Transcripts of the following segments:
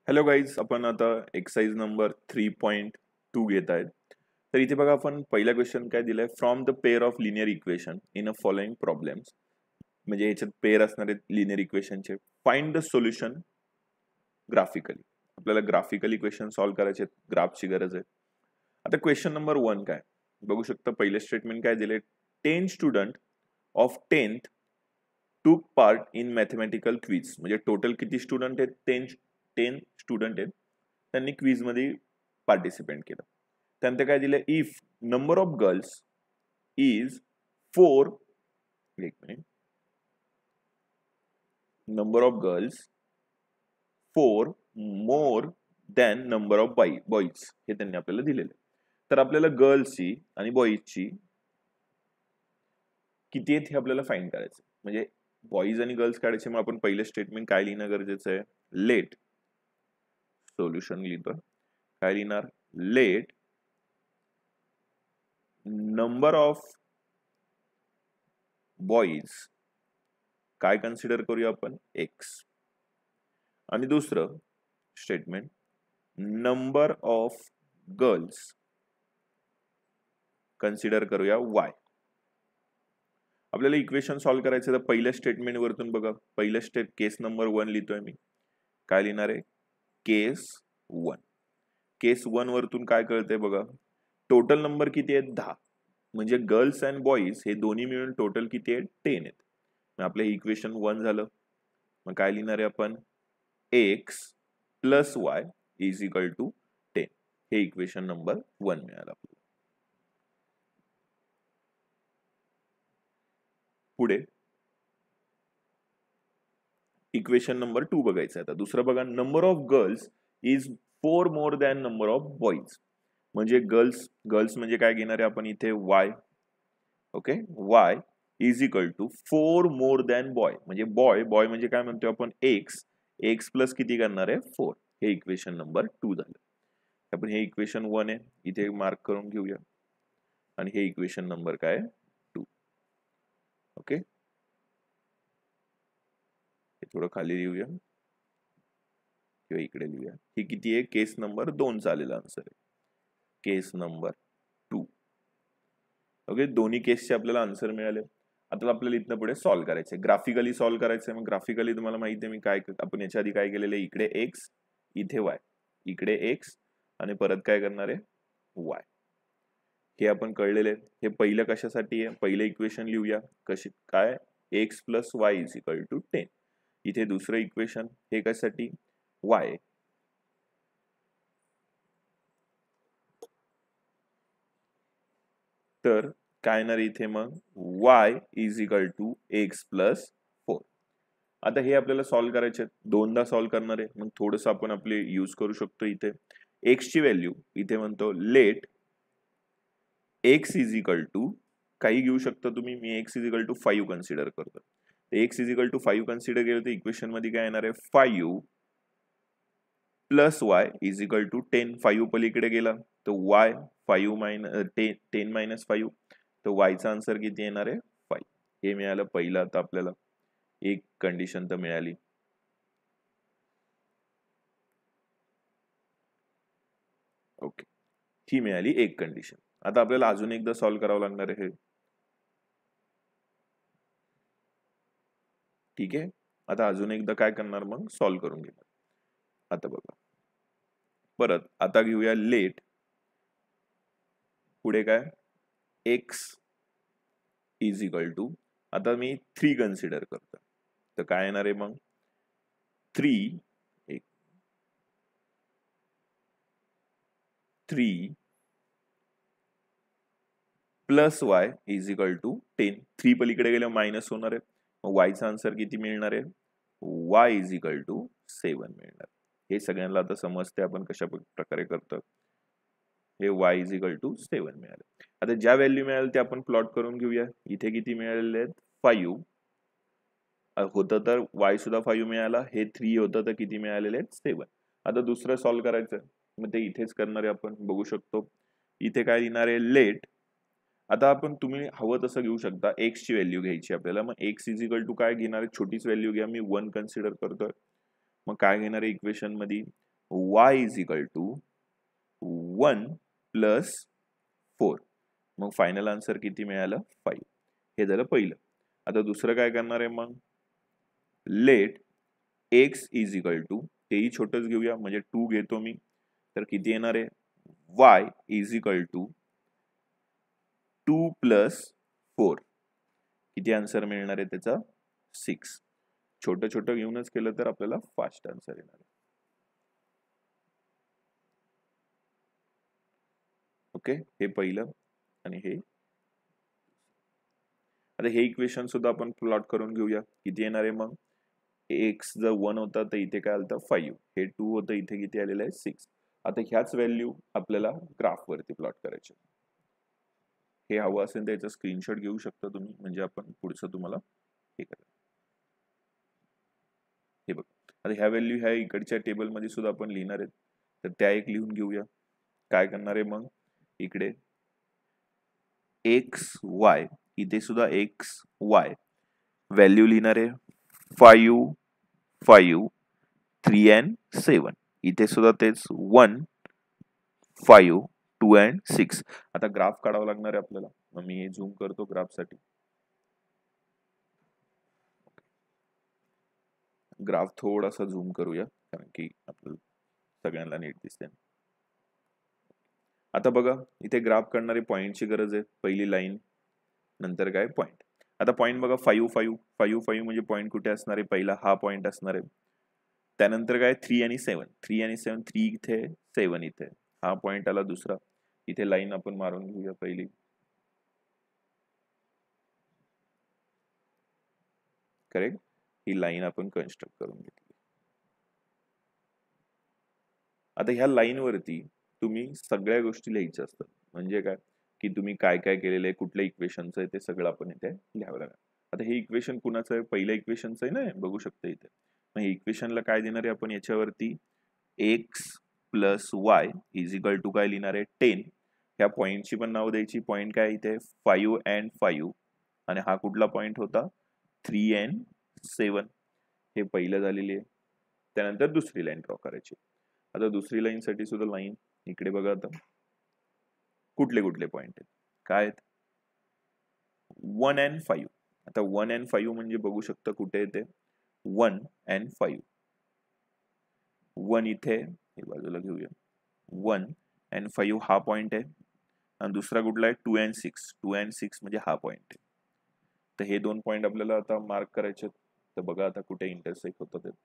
Hello guys, आपण आता exercise number 3.2 घेत आहेत. तर इथे बघा, आपण पहिला क्वेश्चन काय दिलाय, from the pair of linear equation in a following problems. म्हणजे याच्यात पेअर असणारे लिनियर इक्वेशनचे फाइंड द सोल्युशन ग्राफिकली. आपल्याला ग्राफिकली क्वेश्चन सॉल्व्ह करायचे, ग्राफची गरज आहे. आता क्वेश्चन नंबर 1 काय बघू शकता. पहिले स्टेटमेंट काय दिले, 10 student of 10th took part in mathematical quiz. म्हणजे टोटल किती स्टुडंट आहेत, 10 स्टुडंट आहेत, त्यांनी क्विज मध्ये पार्टिसिपेट केलं. त्यानंतर काय दिलं, if number of girls is 4, एक minute, number of girls 4 more than number of boys, हे त्यांनी आपल्याला दिलेलं. तर आपल्याला गर्ल्सची आणि बॉईजची किती आहेत हे आपल्याला फाइंड करायचं. म्हणजे बॉईज आणि गर्ल्स काढायचे, मग आपण पहिलं स्टेटमेंट काय लिहिणं गरजेचं आहे, लेट सोल्युशन लिहितो. काय लिहिणार, लेट नंबर ऑफ बॉईज काय कन्सिडर करूया आपण, एक्स. आणि दुसरं statement, number of girls consider करूया वाय. आपल्याला इक्वेशन सॉल्व्ह करायचं तर पहिल्या स्टेटमेंट वरतून बघा, पहिलं केस नंबर 1 लिहितोय मी. काय लिहिणार आहे, केस 1. केस 1 वरतून काय कळतंय बघा, टोटल नंबर किती आहेत, 10. म्हणजे गर्ल्स अँड बॉईज हे दोन्ही मिळून टोटल किती आहेत, 10 आहेत. आपलं इक्वेशन 1 झालं. मग काय लिहिणार आहे आपण, x plus y is equal to 10. हे इक्वेशन नंबर 1 मिळालं आपल्याला. पुढे इक्वेशन नंबर 2 बघायचं. आता दुसरं बघा, number of girls is 4 more than number of boys. म्हणजे गर्ल्स म्हणजे काय घेणार आहे आपण इथे, y. Okay, y is equal to 4 more than boy. म्हणजे बॉय म्हणजे काय म्हणतोय आपण, एक्स प्लस किती करणार आहे, 4. हे इक्वेशन नंबर 2 झालं. आपण हे इक्वेशन 1 आहे, इथे मार्क करून घेऊया. आणि हे इक्वेशन नंबर काय, 2. ओके, थोडं खाली लिहूया किंवा इकडे लिहूया. ही किती आहे, केस नंबर 2 चा आलेला आन्सर आहे, केस नंबर 2. ओके, दोन्ही केसचे आपल्याला आन्सर मिळाले. आता आपल्याला इथनं पुढे सॉल्व्ह करायचे, ग्राफिकली सॉल्व्ह करायचंय. मग ग्राफिकली तुम्हाला माहिती आहे मी काय, आपण याच्या आधी काय केलेलं आहे, इकडे एक्स इथे वाय, इकडे एक्स आणि परत काय करणार आहे, वाय. हे आपण कळलेले. हे पहिलं कशासाठी आहे, पहिलं इक्वेशन लिहूया कशी, काय, x plus y is equal to 10. इथे दुसरं इक्वेशन हे कशासाठी, वाय. तर काय येणार इथे मग, y is equal to x plus 4. आता हे आपल्याला सॉल्व्ह करायचे, दोनदा सॉल्व्ह करणार आहे. मग थोडंसं आपण आपले यूज करू शकतो. इथे एक्स ची व्हॅल्यू इथे म्हणतो, let x is equal to काही घेऊ शकता तुम्ही, मी x is equal to 5 consider करतो. X is equal to 5 consider केलं तर इक्वेशन मध्ये काय येणार आहे, 5 plus y is equal to 10. 5 पलीकडे गेला तर वाय 5 मायनस 10 मायनस 5, तर वायचा आन्सर किती येणार आहे, 5. हे मिळालं पहिलं. आता आपल्याला एक कंडिशन तर मिळाली. ओके, ही मिळाली एक कंडिशन. आता आपल्याला अजून एकदा सॉल्व्ह करावं लागणार आहे. ठीक आहे, आता अजून एकदा काय करणार, मग सॉल्व्ह करून घेणार. आता बघा, परत आता घेऊया लेट, पुढे काय, एक्स इज इक्वल टू, आता मी 3 कन्सिडर करतो. तर काय येणार आहे मग, 3 plus y is equal to 10. 3 पलीकडे गेल्यावर मायनस होणार आहे. मग वायचा आन्सर किती मिळणार आहे, वाय इज इक्वल टू 7 मिळणार. हे सगळ्यांना आता समजते आपण कशा प्रकारे करतो. हे वाय इज इक्वल टू 7 मिळाले. आता ज्या व्हॅल्यू मिळाले ते आपण प्लॉट करून घेऊया. इथे किती मिळालेले आहेत, 5 होतं तर वाय सुद्धा 5 मिळाला, हे 3 होतं तर किती मिळालेले आहेत, 7. आता दुसरं सॉल्व्ह करायचं, मग ते इथेच करणार आहे. आपण बघू शकतो इथे काय लिहिणार आहे, लेट. आता आपण तुम्ही हवं तसं घेऊ शकता, एक्स ची व्हॅल्यू घ्यायची आपल्याला. मग एक्स इज इक्वल टू काय घेणार आहे, छोटीच व्हॅल्यू घ्या, मी 1 कन्सिडर करतोय. मग काय घेणार आहे इक्वेशन मध्ये, y is equal to 1 plus 4. मग फायनल आन्सर किती मिळालं? 5. हे झालं पहिलं. आता दुसरं काय करणार आहे मग? Let x is equal to, तेही छोटंच घेऊया म्हणजे 2 घेतो मी, तर किती येणार आहे? y is equal to 2 plus 4. किती आन्सर मिळणार आहे त्याचा? 6. छोटं छोटं घेऊनच केलं तर आपल्याला फास्ट आन्सर येणार आहे. ओके, हे पहिलं आणि हे. आता हे इक्वेशन सुद्धा आपण प्लॉट करून घेऊया. किती येणार आहे मग? एक्स जर 1 होता तर इथे काय आलं? 5. हे 2 होतं, इथे किती आलेलं आहे? 6. आता ह्याच व्हॅल्यू आपल्याला ग्राफ वरती प्लॉट करायचे. हे हवं असेल तर याचा स्क्रीनशॉट घेऊ शकता तुम्ही, म्हणजे आपण पुढचं तुम्हाला हे करा. हे बघ, आता ह्या व्हॅल्यू ह्या इकडच्या टेबलमध्ये सुद्धा आपण लिहिणार आहेत, तर त्या एक लिहून घेऊया. काय करणार आहे मग? इकडे एक्स वाय, इथे सुद्धा एक्स वाय व्हॅल्यू लिहिणार आहे. 5, 5, 3 and 7. इथे सुद्धा तेच 1, 5, 2 and 6. आता ग्राफ काढावा लागणार आहे आपल्याला. मग मी हे झूम करतो ग्राफ साठी. ग्राफ थोडासा झूम करूया, कारण की आपल्याला सगळ्यांना नीट दिसते. आता बघा, इथे ग्राफ करणारी पॉइंटची गरज आहे. पहिली लाईन, नंतर काय? पॉइंट. आता पॉइंट बघा, 5, 5, 5, 5 म्हणजे पॉइंट कुठे असणार आहे? पहिला हा पॉइंट असणार आहे. त्यानंतर काय? 3 आणि 7, 3 आणि 7, 3 इथे, 7 इथे. हा पॉइंट आला दुसरा. इथे लाईन आपण मारून घेऊया पहिली. करेक्ट, ही लाईन आपण कन्स्ट्रक्ट करून घेतली. आता ह्या लाईन वरती तुम्ही सगळ्या गोष्टी लिहायच्या असतात. म्हणजे काय की तुम्ही काय काय केलेलं आहे, कुठल्या इक्वेशनचं आहे, ते सगळं आपण इथे लिहावं लागेल. आता हे इक्वेशन कुणाचं आहे? पहिल्या इक्वेशनचं आहे ना, बघू शकता इथे. मग हे इक्वेशनला काय देणार आहे आपण? याच्यावरती x plus y is equal to काय लिहिणार आहे? 10. ह्या पॉइंटची पण नाव द्यायची. पॉइंट काय इथे? 5 and 5. आणि हा कुठला पॉइंट होता? 3 and 7. हे पहिलं झालेली आहे. त्यानंतर दुसरी लाईन ड्रॉ करायची. आता दुसरी लाईन साठी सुद्धा लाईन इकडे बघा. आता कुठले कुठले पॉइंट आहेत? काय आहेत? 1 and 5. आता 1 and 5 म्हणजे बघू शकता कुठे येते? 1 and 5. 1 इथे, हे बाजूला घेऊया. 1 and 5 हा पॉइंट आहे. आणि दुसरा कुठला आहे? 2 and 6. 2 and 6 म्हणजे हा पॉइंट आहे. तर हे दोन पॉइंट आपल्याला आता मार्क करायचे. तर बघा आता कुठे इंटरसेक्ट होतं ते.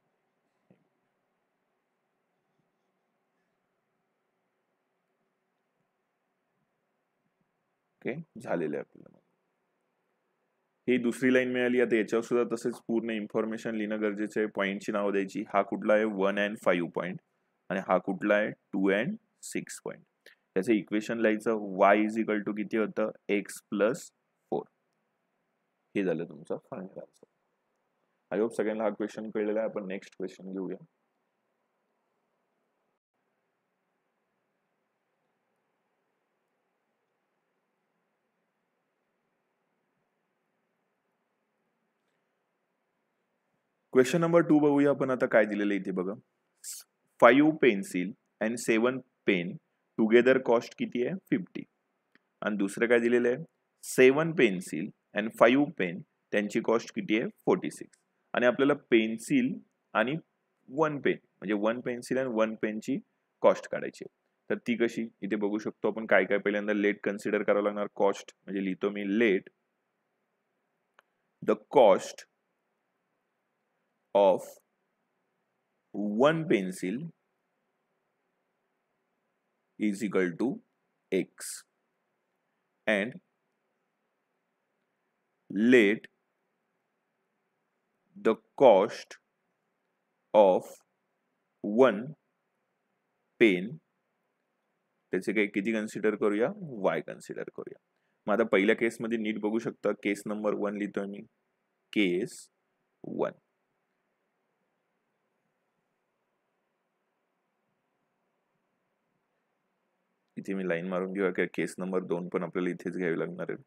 ओके, झालेलं आहे आपल्याला. ही दुसरी लाईन मिळाली. आता याच्यावर सुद्धा तसेच पूर्ण इन्फॉर्मेशन लिहिणं गरजेचं आहे. पॉईंटची नाव द्यायची. हा कुठला आहे? 1 and 5 पॉईंट. आणि हा कुठला आहे? 2 and 6 पॉईंट. त्याचं इक्वेशन लिहायचं. y इज इक्वल टू किती होतं? x plus 4. हे झालं तुमचं फायनल आन्सर. आय होप सगळ्यांना हा क्वेश्चन कळलेला आहे. आपण नेक्स्ट क्वेश्चन घेऊया. क्वेश्चन नंबर 2 बघूया आपण. आता काय दिलेलं इथे बघा. 5 pencil and 7 pen together cost किती आहे? 50. आणि दुसरं काय दिलेलं आहे? 7 पेन्सिल अँड 5 पेन, त्यांची कॉस्ट किती आहे? 46. आणि आपल्याला पेन्सिल आणि 1 पेन म्हणजे 1 पेन्सिल आणि 1 पेनची कॉस्ट काढायची. तर ती कशी? इथे बघू शकतो आपण. काय काय पहिल्यांदा लेट कन्सिडर करावं लागणार. कॉस्ट म्हणजे लिहितो मी let the cost of 1 pencil is equal to x and let the cost of 1 pen, त्याचे काही किती कन्सिडर करूया? y कन्सिडर करूया. मग आता पहिल्या केसमध्ये नीट बघू शकता. केस नंबर 1 लिहितोय मी. केस 1. इथे मी लाईन मारून घेऊया. की केस नंबर 2 पण आपल्याला इथेच घ्यावी लागणार आहे.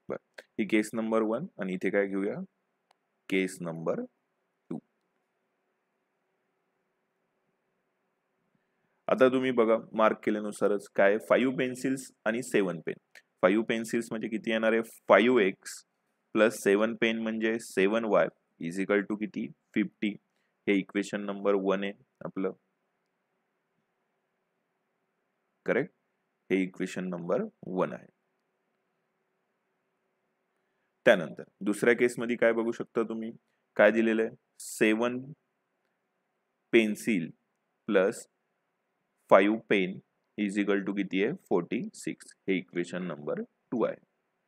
बर, ही केस नंबर 1 आणि इथे काय घेऊया, केस नंबर 2. आता तुम्ही बघा मार्क केल्यानुसारच काय 5 पेन्सिल्स आणि 7 पेन. 5 पेन्सिल्स म्हणजे किती येणार आहे, 5x प्लस 7 पेन म्हणजे 7y इज इक्वल टू किती, 50. हे इक्वेशन नंबर 1 आहे आपलं, करेक्ट. हे इक्वेशन नंबर 1 आहे. त्यानंतर दुसऱ्या केसमध्ये काय बघू शकता तुम्ही, काय दिलेलं आहे, 7 pencil plus 5 pen is equal to किती आहे, 46. हे इक्वेशन नंबर 2 आहे.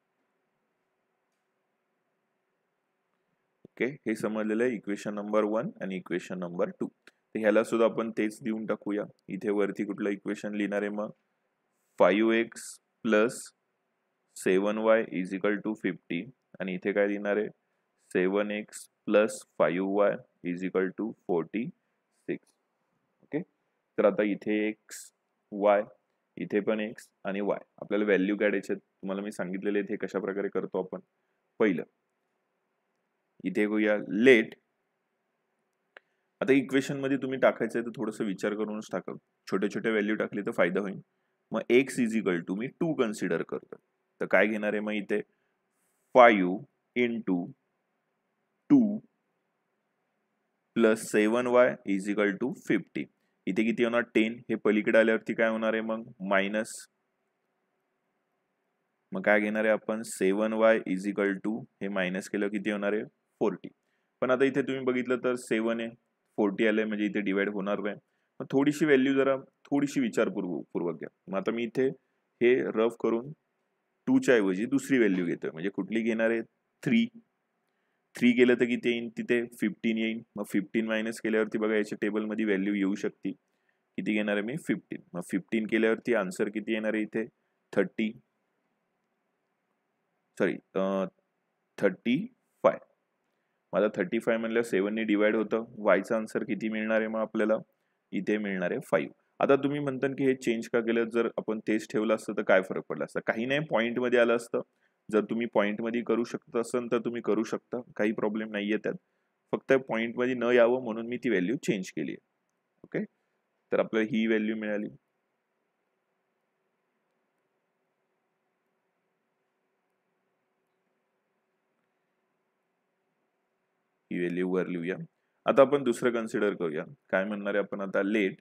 ओके, हे समजलेलं आहे इक्वेशन नंबर 1 आणि इक्वेशन नंबर 2. तर ह्याला सुद्धा आपण तेच देऊन टाकूया. इथे वरती कुठलं इक्वेशन लिहिणार आहे मग, 5x plus 7y is equal to 50 आणि इथे काय लिहिणार आहे, 7x plus 5y is equal to 46. Okay, तर आता इथे x y, इथे पण x आणि y आपल्याला व्हॅल्यू काढायचे. तुम्हाला मी सांगितलेले इथे कशा प्रकारे करतो आपण. पहिलं इथे घेऊया लेट. आता इक्वेशन मध्ये तुम्ही टाकायचं तर थोडंसं विचार करूनच टाका, छोटे छोटे व्हॅल्यू टाकले तर फायदा होईल. मग x इज इक्वल टू मी 2 कन्सिडर करतो, तर काय घेणार आहे मग इथे 5 into 2 plus 7y is equal to 50. इथे किती होणार 10, हे पलीकडे आल्यावरती काय होणार आहे मग मायनस. मग काय घेणार आहे आपण 7y इज इक्वल टू, हे मायनस केलं किती होणार आहे 40. पण आता इथे तुम्ही बघितलं तर 7 आहे, 40 आलंय म्हणजे इथे डिवाइड होणार नाही. मग थोडीशी व्हॅल्यू जरा थोडीशी विचारपूर्वक घ्या. मग आता मी इथे हे रफ करून 2 च्या ऐवजी दुसरी व्हॅल्यू घेतोय, म्हणजे कुठली घेणार आहे 3 केलं तर किती येईल, तिथे 15 येईल. मग 15 मायनस केल्यावरती बघा याच्या टेबलमध्ये व्हॅल्यू येऊ शकते, किती घेणार आहे मी 15. मग 15 केल्यावरती आन्सर किती येणार आहे इथे 35. माझा 35 म्हणलं 7 ने डिवाइड होतं. वायचा आन्सर किती मिळणार आहे मग आपल्याला, इथे मिळणार आहे 5. आता तुम्ही म्हणता की हे चेंज का केलं, जर आपण तेच ठेवलं असतं तर काय फरक पडला असता, काही नाही, पॉईंट मध्ये आलं असतं. जर तुम्ही पॉईंट मध्ये करू शकत असाल तर तुम्ही करू शकता, काही प्रॉब्लेम नाहीये त्यात. फक्त पॉईंट मध्ये न यावं म्हणून मी ती व्हॅल्यू चेंज केली आहे. ओके, तर आपल्याला ही व्हॅल्यू मिळाली. ही व्हॅल्यू वर लिहूया. आता आपण दुसरं कन्सिडर करूया. काय म्हणणार आहे आपण आता, लेट,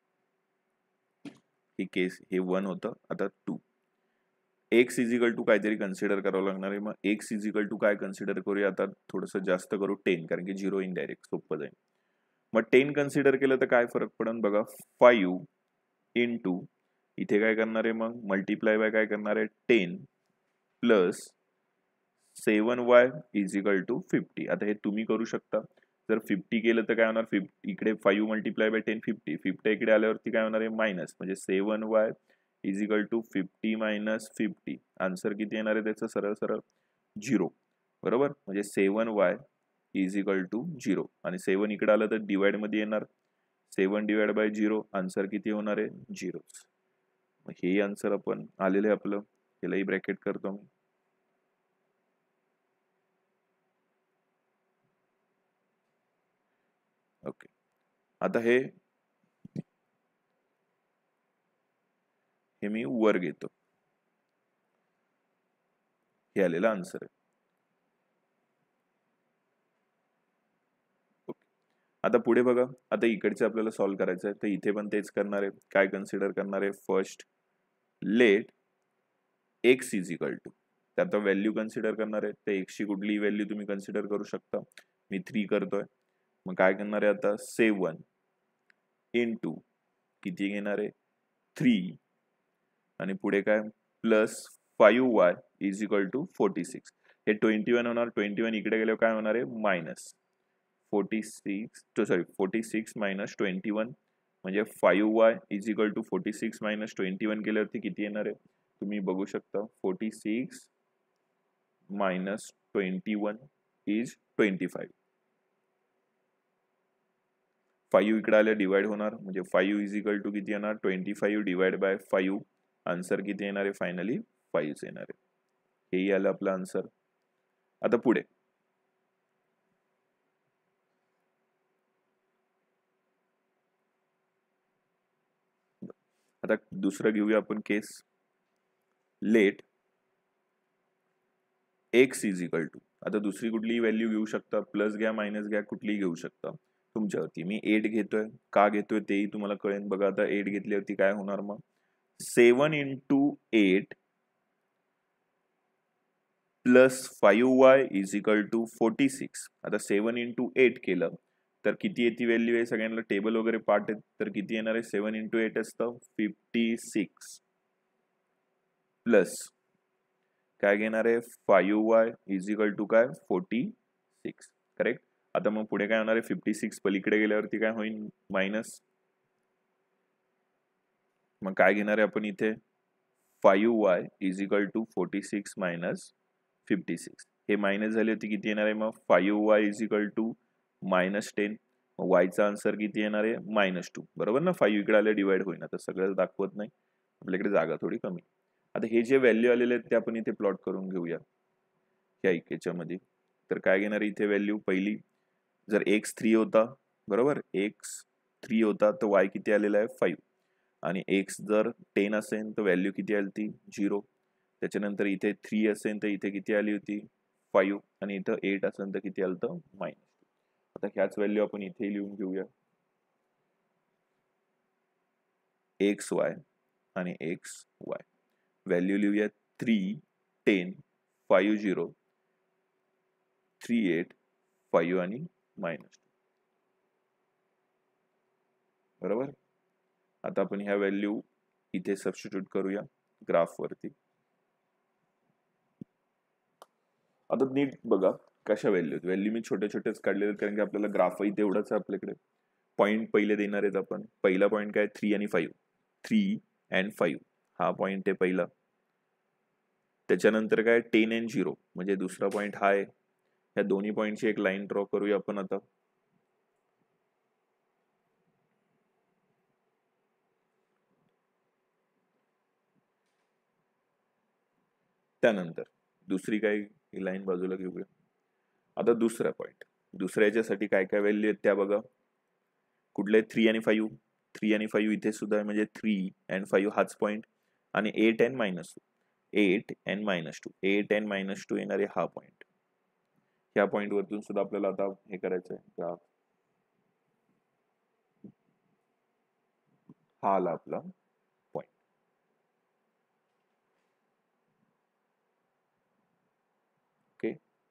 ही केस हे 1 होतं, आता 2. एक्स इज इक्वल टू काहीतरी कन्सिडर करावं लागणार आहे. मग एक्स इज इक्वल टू काय कन्सिडर करूया आता, थोडंसं जास्त करू 10, कारण की 0 इनडायरेक्ट सोपं जाईल. मग 10 कन्सिडर केलं तर काय फरक पडेल बघा, 5 इंटू इथे काय करणार आहे मग मल्टिप्लाय बाय काय करणार आहे 10 plus 7y is equal to 50. आता हे तुम्ही करू शकता. जर 50 केलं तर काय होणार, 50 इकडे 5 मल्टिप्लाय बाय 10 50 इकडे आल्यावरती काय होणार आहे मायनस, म्हणजे 7y is equal to 50 minus 50. Answer किती येणार आहे त्याचं, सरळ सरळ 0. बरोबर, म्हणजे 7y इज इक्वल टू 0 आणि 7 इकडे आलं तर डिवाइड मध्ये येणार, 7 डिवाइड बाय 0, आन्सर किती होणार आहे 0. मग हे आन्सर आपण आलेलं आहे आपलं, त्यालाही ब्रॅकेट करतो मी. ओके, आता हे मी वर घेतो, हे आलेलं आन्सर आहे. ओके, आता पुढे बघा, आता इकडचे आपल्याला सॉल्व्ह करायचं आहे, तर इथे पण तेच करणार आहे. काय कन्सिडर करणार आहे, first let x is equal to, त्यात व्हॅल्यू कन्सिडर करणार आहे. तर एक्सची कुठलीही व्हॅल्यू तुम्ही कन्सिडर करू शकता. मी 3 करतोय. मग काय करणार आहे आता 7 इंटू किती घेणार आहे 3 आणि पुढे काय plus 5y is equal to 46. हे 21 होणार, 21 इकडे गेल्यावर काय होणार आहे मायनस 46 मायनस 21, म्हणजे 5y is equal to 46 minus 21 केल्यावरती किती येणार आहे तुम्ही बघू शकता, 46 मायनस 21 इज 25. 5 इकडे आल्या डिवाइड होणार, म्हणजे 5 इज इक्वल टू किती येणार 25 डिवाइड बाय 5. आन्सर किती येणार आहे फायनली 5 येणार आहे. हेही आलं आपलं आन्सर. आता पुढे आता दुसरं घेऊया आपण case. Let x is equal to, आता दुसरी कुठलीही व्हॅल्यू घेऊ शकता, प्लस घ्या मायनस घ्या, कुठलीही घेऊ शकता तुमच्यावरती. मी 8 घेतोय, का घेतोय तेही तुम्हाला कळेल. बघा आता 8 घेतल्यावरती काय होणार, मग 7 into 8 plus 5y is equal to 46. आता 7 into 8 केलं तर किती येते व्हॅल्यू आहे, सगळ्यांना टेबल वगैरे पाठ आहेत, तर किती येणार आहे, 7 into 8 असतं 56 प्लस काय घेणार आहे 5y इज इक्वल टू काय 46. करेक्ट. आता मग पुढे काय होणार आहे, 56 पलीकडे गेल्यावरती काय होईल, मायनस. मग काय घेणार आहे आपण इथे, 5y is equal to 46 minus 56. हे मायनस झाले होते, किती येणार आहे मग 5y is equal to minus 10. मग वायचा आन्सर किती येणार आहे, -2. बरोबर ना, 5 इकडे आले डिवाइड होईल. आता सगळं दाखवत नाही, आपल्याकडे जागा थोडी कमी. आता हे जे व्हॅल्यू आलेले आहेत ते आपण इथे प्लॉट करून घेऊया या इक्वेशनमध्ये. तर काय घेणार इथे व्हॅल्यू, पहिली जर x 3 होता, बरोबर, x 3 होता तर y किती आलेला आहे 5. आणि x जर 10 असेल तर व्हॅल्यू किती आली ती 0. त्याच्यानंतर इथे 3 असेल तर इथे किती आली होती 5. आणि इथं 8 असेल तर किती आलं तर -2. आता ह्याच व्हॅल्यू आपण इथे लिहून घेऊया, एक्स वाय आणि एक्स वाय. व्हॅल्यू लिहूया 3 10 5 0 3 8 5 आणि -2. बरोबर. आता आपण ह्या व्हॅल्यू इथे सबस्टिट्यूट करूया ग्राफ वरती. आता नीट बघा कशा व्हॅल्यू मी छोटे छोटेच काढलेले, कारण की आपल्याला ग्राफ इथे एवढाच आहे आपल्याकडे. पॉईंट पहिले देणार आहेत आपण. पहिला पॉईंट काय 3 आणि 5, 3 अँड 5 हा पॉईंट आहे पहिला. त्याच्यानंतर काय 10 अँड 0 म्हणजे दुसरा पॉईंट हा आहे. ह्या दोन्ही पॉईंटची एक लाईन ड्रॉ करूया आपण आता. त्यानंतर दुसरी काय लाईन बाजूला घेऊया. आता दुसरा पॉईंट, दुसऱ्या याच्यासाठी काय काय व्हॅल्यू आहेत त्या बघा. कुठले 3 आणि 5, 3 आणि 5 इथे सुद्धा आहे, म्हणजे 3 अँड 5 हाच पॉईंट. आणि 8 अँड -2, 8 अँड -2, 8 अँड -2 येणारे हा पॉईंट. ह्या पॉईंट वरतून सुद्धा आपल्याला आता हे करायचं आहे. हा आला आपला पॉईंट. ओके,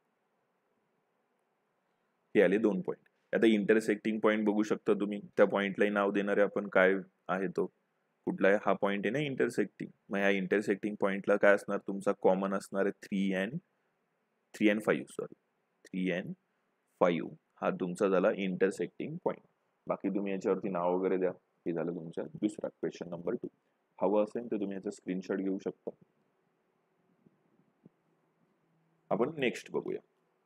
हे आले 2 पॉईंट. आता इंटरसेक्टिंग पॉईंट बघू शकता तुम्ही, त्या पॉईंटलाही नाव देणारे आपण काय आहे तो कुठला आहे, हा पॉईंट आहे ना इंटरसेक्टिंग. मग ह्या इंटरसेक्टिंग पॉईंटला काय असणार तुमचा कॉमन असणार आहे 3 अँड 5, सॉरी 3 अँड 5 हा तुमचा झाला इंटरसेक्टिंग पॉईंट. बाकी तुम्ही याच्यावरती नाव वगैरे द्या. हे झालं तुमच्या दुसरा क्वेश्चन नंबर 2. हवं असेल तर तुम्ही याचा स्क्रीनशॉट घेऊ शकता. आपण नेक्स्ट बघूया.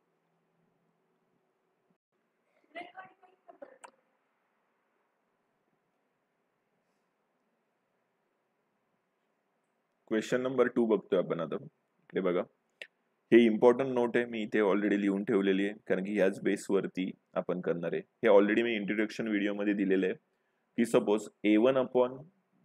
क्वेश्चन नंबर 2 बघतोय आपण आता. हे बघा, हे इम्पॉर्टंट नोट आहे, मी इथे ऑलरेडी लिहून ठेवलेली आहे, कारण की ह्याच बेसवरती आपण करणार आहे. हे ऑलरेडी मी इंट्रोडक्शन व्हिडिओमध्ये दिलेलं आहे की suppose A1 upon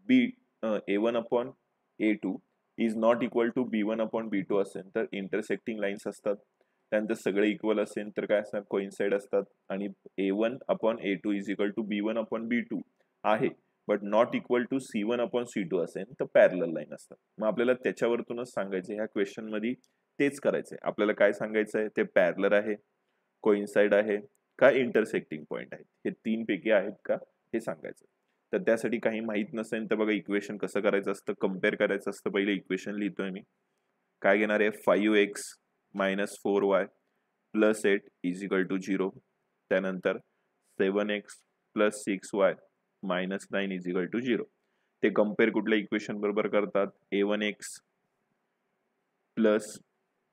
A2 is not equal to B1 upon B2 असेल तर इंटरसेक्टिंग लाईन्स असतात. त्यानंतर सगळे इक्वल असेल तर काय असणार, कोइन्साइड असतात. आणि A1 upon A2 is equal to B1 upon B2 आहे, but not equal to C1 upon C2 असेल तर पॅरलल लाईन असतात. मग आपल्याला त्याच्यावरतूनच सांगायचं ह्या क्वेश्चन मध्ये तेच करायचंय. आपल्याला काय सांगायचं आहे, ते पॅरलर आहे, कोइन्साइड आहे का इंटरसेक्टिंग पॉईंट आहे, हे 3 पैकी आहेत का हे सांगायचं. तर त्यासाठी काही माहित नसेल तर बघा इक्वेशन कसं करायचं असतं, कम्पेअर करायचं असतं. पहिले इक्वेशन लिहितोय मी. काय घेणार आहे 5x - 4y + 8 is equal to 0. त्यानंतर 7x + 6y - 9 is equal to 0. ते कम्पेअर कुठल्या इक्वेशन बरोबर करतात, a1x +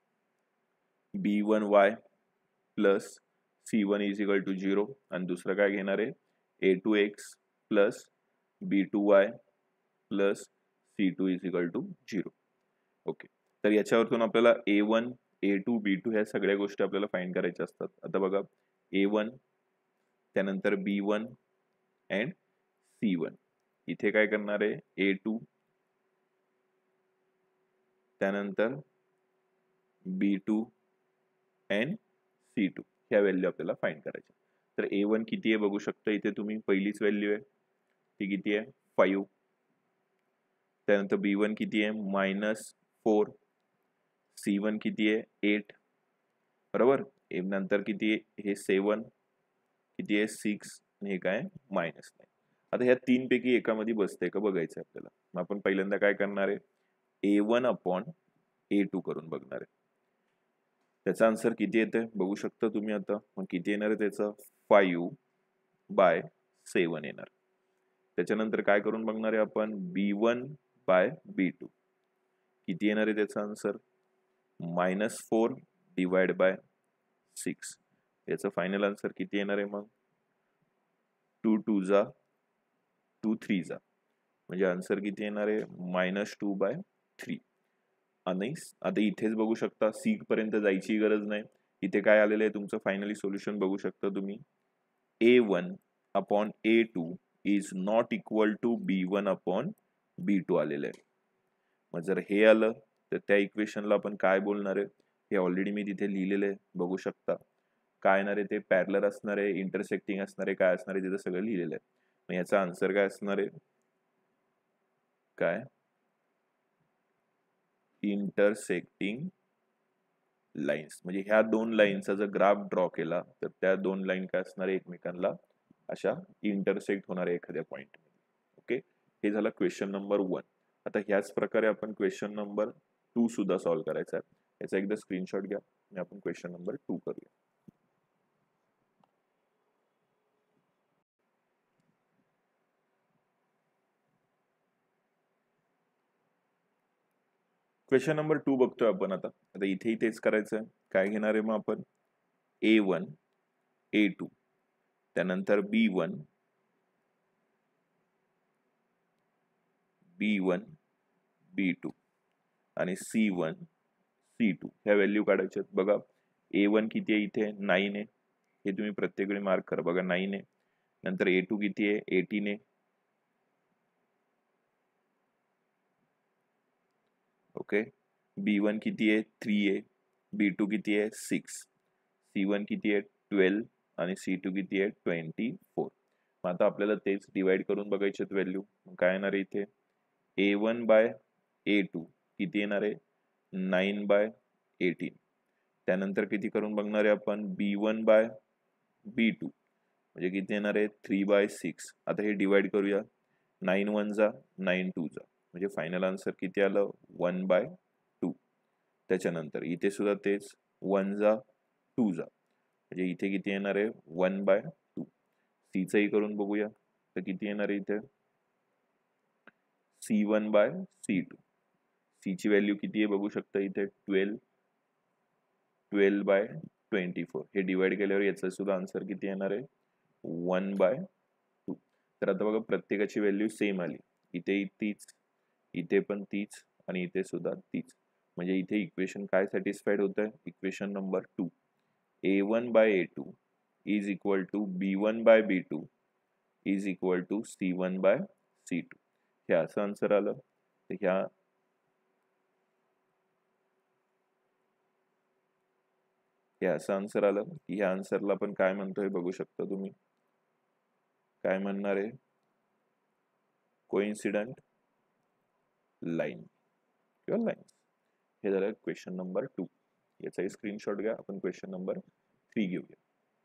b1y + c1 is equal to 0. आणि दुसरं काय घेणार आहे a2x + b2y + c2 is equal to 0. Okay, तर याच्यावरतून आपल्याला A1 A2 B2 ह्या सगळ्या गोष्टी आपल्याला फाइंड करायच्या असतात. आता बघा A1 त्यानंतर B1 अँड C1. इथे काय करणार आहे A2 त्यानंतर B2 अँड C2 ह्या व्हॅल्यू आपल्याला फाइंड करायच्या. तर A1 किती आहे बघू शकता इथे तुम्ही, पहिलीच व्हॅल्यू आहे ती किती आहे 5. त्यानंतर B1 किती आहे -4. C1 किती आहे 8 बरोबर. नंतर किती आहे हे 7, किती आहे 6 आणि हे काय -9. आता ह्या तीन पैकी एकामध्ये बसते का बघायचं आपल्याला. मग आपण पहिल्यांदा काय करणार आहे A1 अपॉन A2 करून बघणार आहे. त्याचा आन्सर किती येते बघू शकता तुम्ही. आता मग किती येणार आहे त्याचं 5/7 येणार. त्याच्यानंतर काय करून बघणार आहे आपण B1/B2 किती येणार आहे त्याचा आन्सर -4 / 6. याचं फायनल आन्सर किती येणार आहे मग 2 2 जा 2 3 जा म्हणजे आन्सर किती येणार आहे -2/3. आणि आता इथेच बघू शकता सी पर्यंत जायची गरज नाही. इथे काय आलेलं आहे तुमचं फायनली सोल्युशन बघू शकता तुम्ही A1 upon A2 is not equal to B1 upon B2 आलेलं आहे. मग जर हे आलं तर त्या इक्वेशनला आपण काय बोलणार आहे हे ऑलरेडी मी तिथे लिहिलेलं आहे बघू शकता. काय येणार आहे ते पॅरलर असणार आहे, इंटरसेक्टिंग असणार आहे, काय असणार आहे तिथे सगळं लिहिलेलं आहे. मग याचा आन्सर काय असणार आहे काय इंटरसेक्टिंग लाईन्स. म्हणजे ह्या दोन लाईनचा जर ग्राफ ड्रॉ केला तर त्या दोन लाईन काय असणार आहे एकमेकांना अशा इंटरसेक्ट होणार आहे एखाद्या पॉइंट. ओके, हे झालं क्वेश्चन नंबर 1. आता ह्याच प्रकारे आपण क्वेश्चन नंबर 2 सुद्धा सॉल्व्ह करायचा आहे. याचा एकदा स्क्रीनशॉट घ्या आणि आपण क्वेश्चन नंबर 2 करूया. क्वेश्चन नंबर 2 बघतोय आपण. आता इथेही तेच करायचं आहे. काय घेणार आहे मग आपण A1 A2 त्यानंतर B1 B2 आणि C1 C2 ह्या व्हॅल्यू काढायच्या. बघा A1 किती आहे इथे 9 आहे, हे तुम्ही प्रत्येक वेळी मार्क करा. बघा 9 आहे. नंतर A2 किती आहे 18 आहे. ओके, B1 किती आहे 3 आहे, B2 किती आहे 6, C1 किती आहे 12 आणि C2 किती आहे 24. मग आता आपल्याला तेच डिवाइड करून बघायचे व्हॅल्यू. काय येणार आहे इथे A1/A2 किती येणार आहे 9/18. त्यानंतर किती करून बघणार आहे आपण B1/B2 म्हणजे किती येणार आहे 3/6. आता हे डिवाइड करूया. 9 1 जा 9 2 जा म्हणजे फायनल आन्सर किती आलं 1/2. त्याच्यानंतर इथे सुद्धा तेच 1 जा 2 जा म्हणजे इथे किती येणार आहे 1/2. सीचंही करून बघूया तर किती येणार आहे इथे C1/C2. सी ची व्हॅल्यू किती आहे बघू शकता इथे 12/24. हे डिवाइड केल्यावर याचा सुद्धा आन्सर किती येणार आहे 1/2. तर आता बघा प्रत्येकाची व्हॅल्यू सेम आली. इथे तीच, इथे पण तीच आणि इथे सुद्धा तीच. म्हणजे इथे इक्वेशन काय सॅटिस्फाईड होत आहे equation number 2 A1/A2 is equal to B1/B2 is equal to C1/C2. हे असं आन्सर आलं. तर हे असं आन्सर आलं की ह्या आन्सरला आपण काय म्हणतोय बघू शकता तुम्ही. काय म्हणणार आहे कोइन्सिडंट लाईन किंवा लाईन्स. हे झालं क्वेश्चन नंबर 2. याचाही स्क्रीनशॉट घ्या. आपण क्वेश्चन नंबर 3 घेऊया.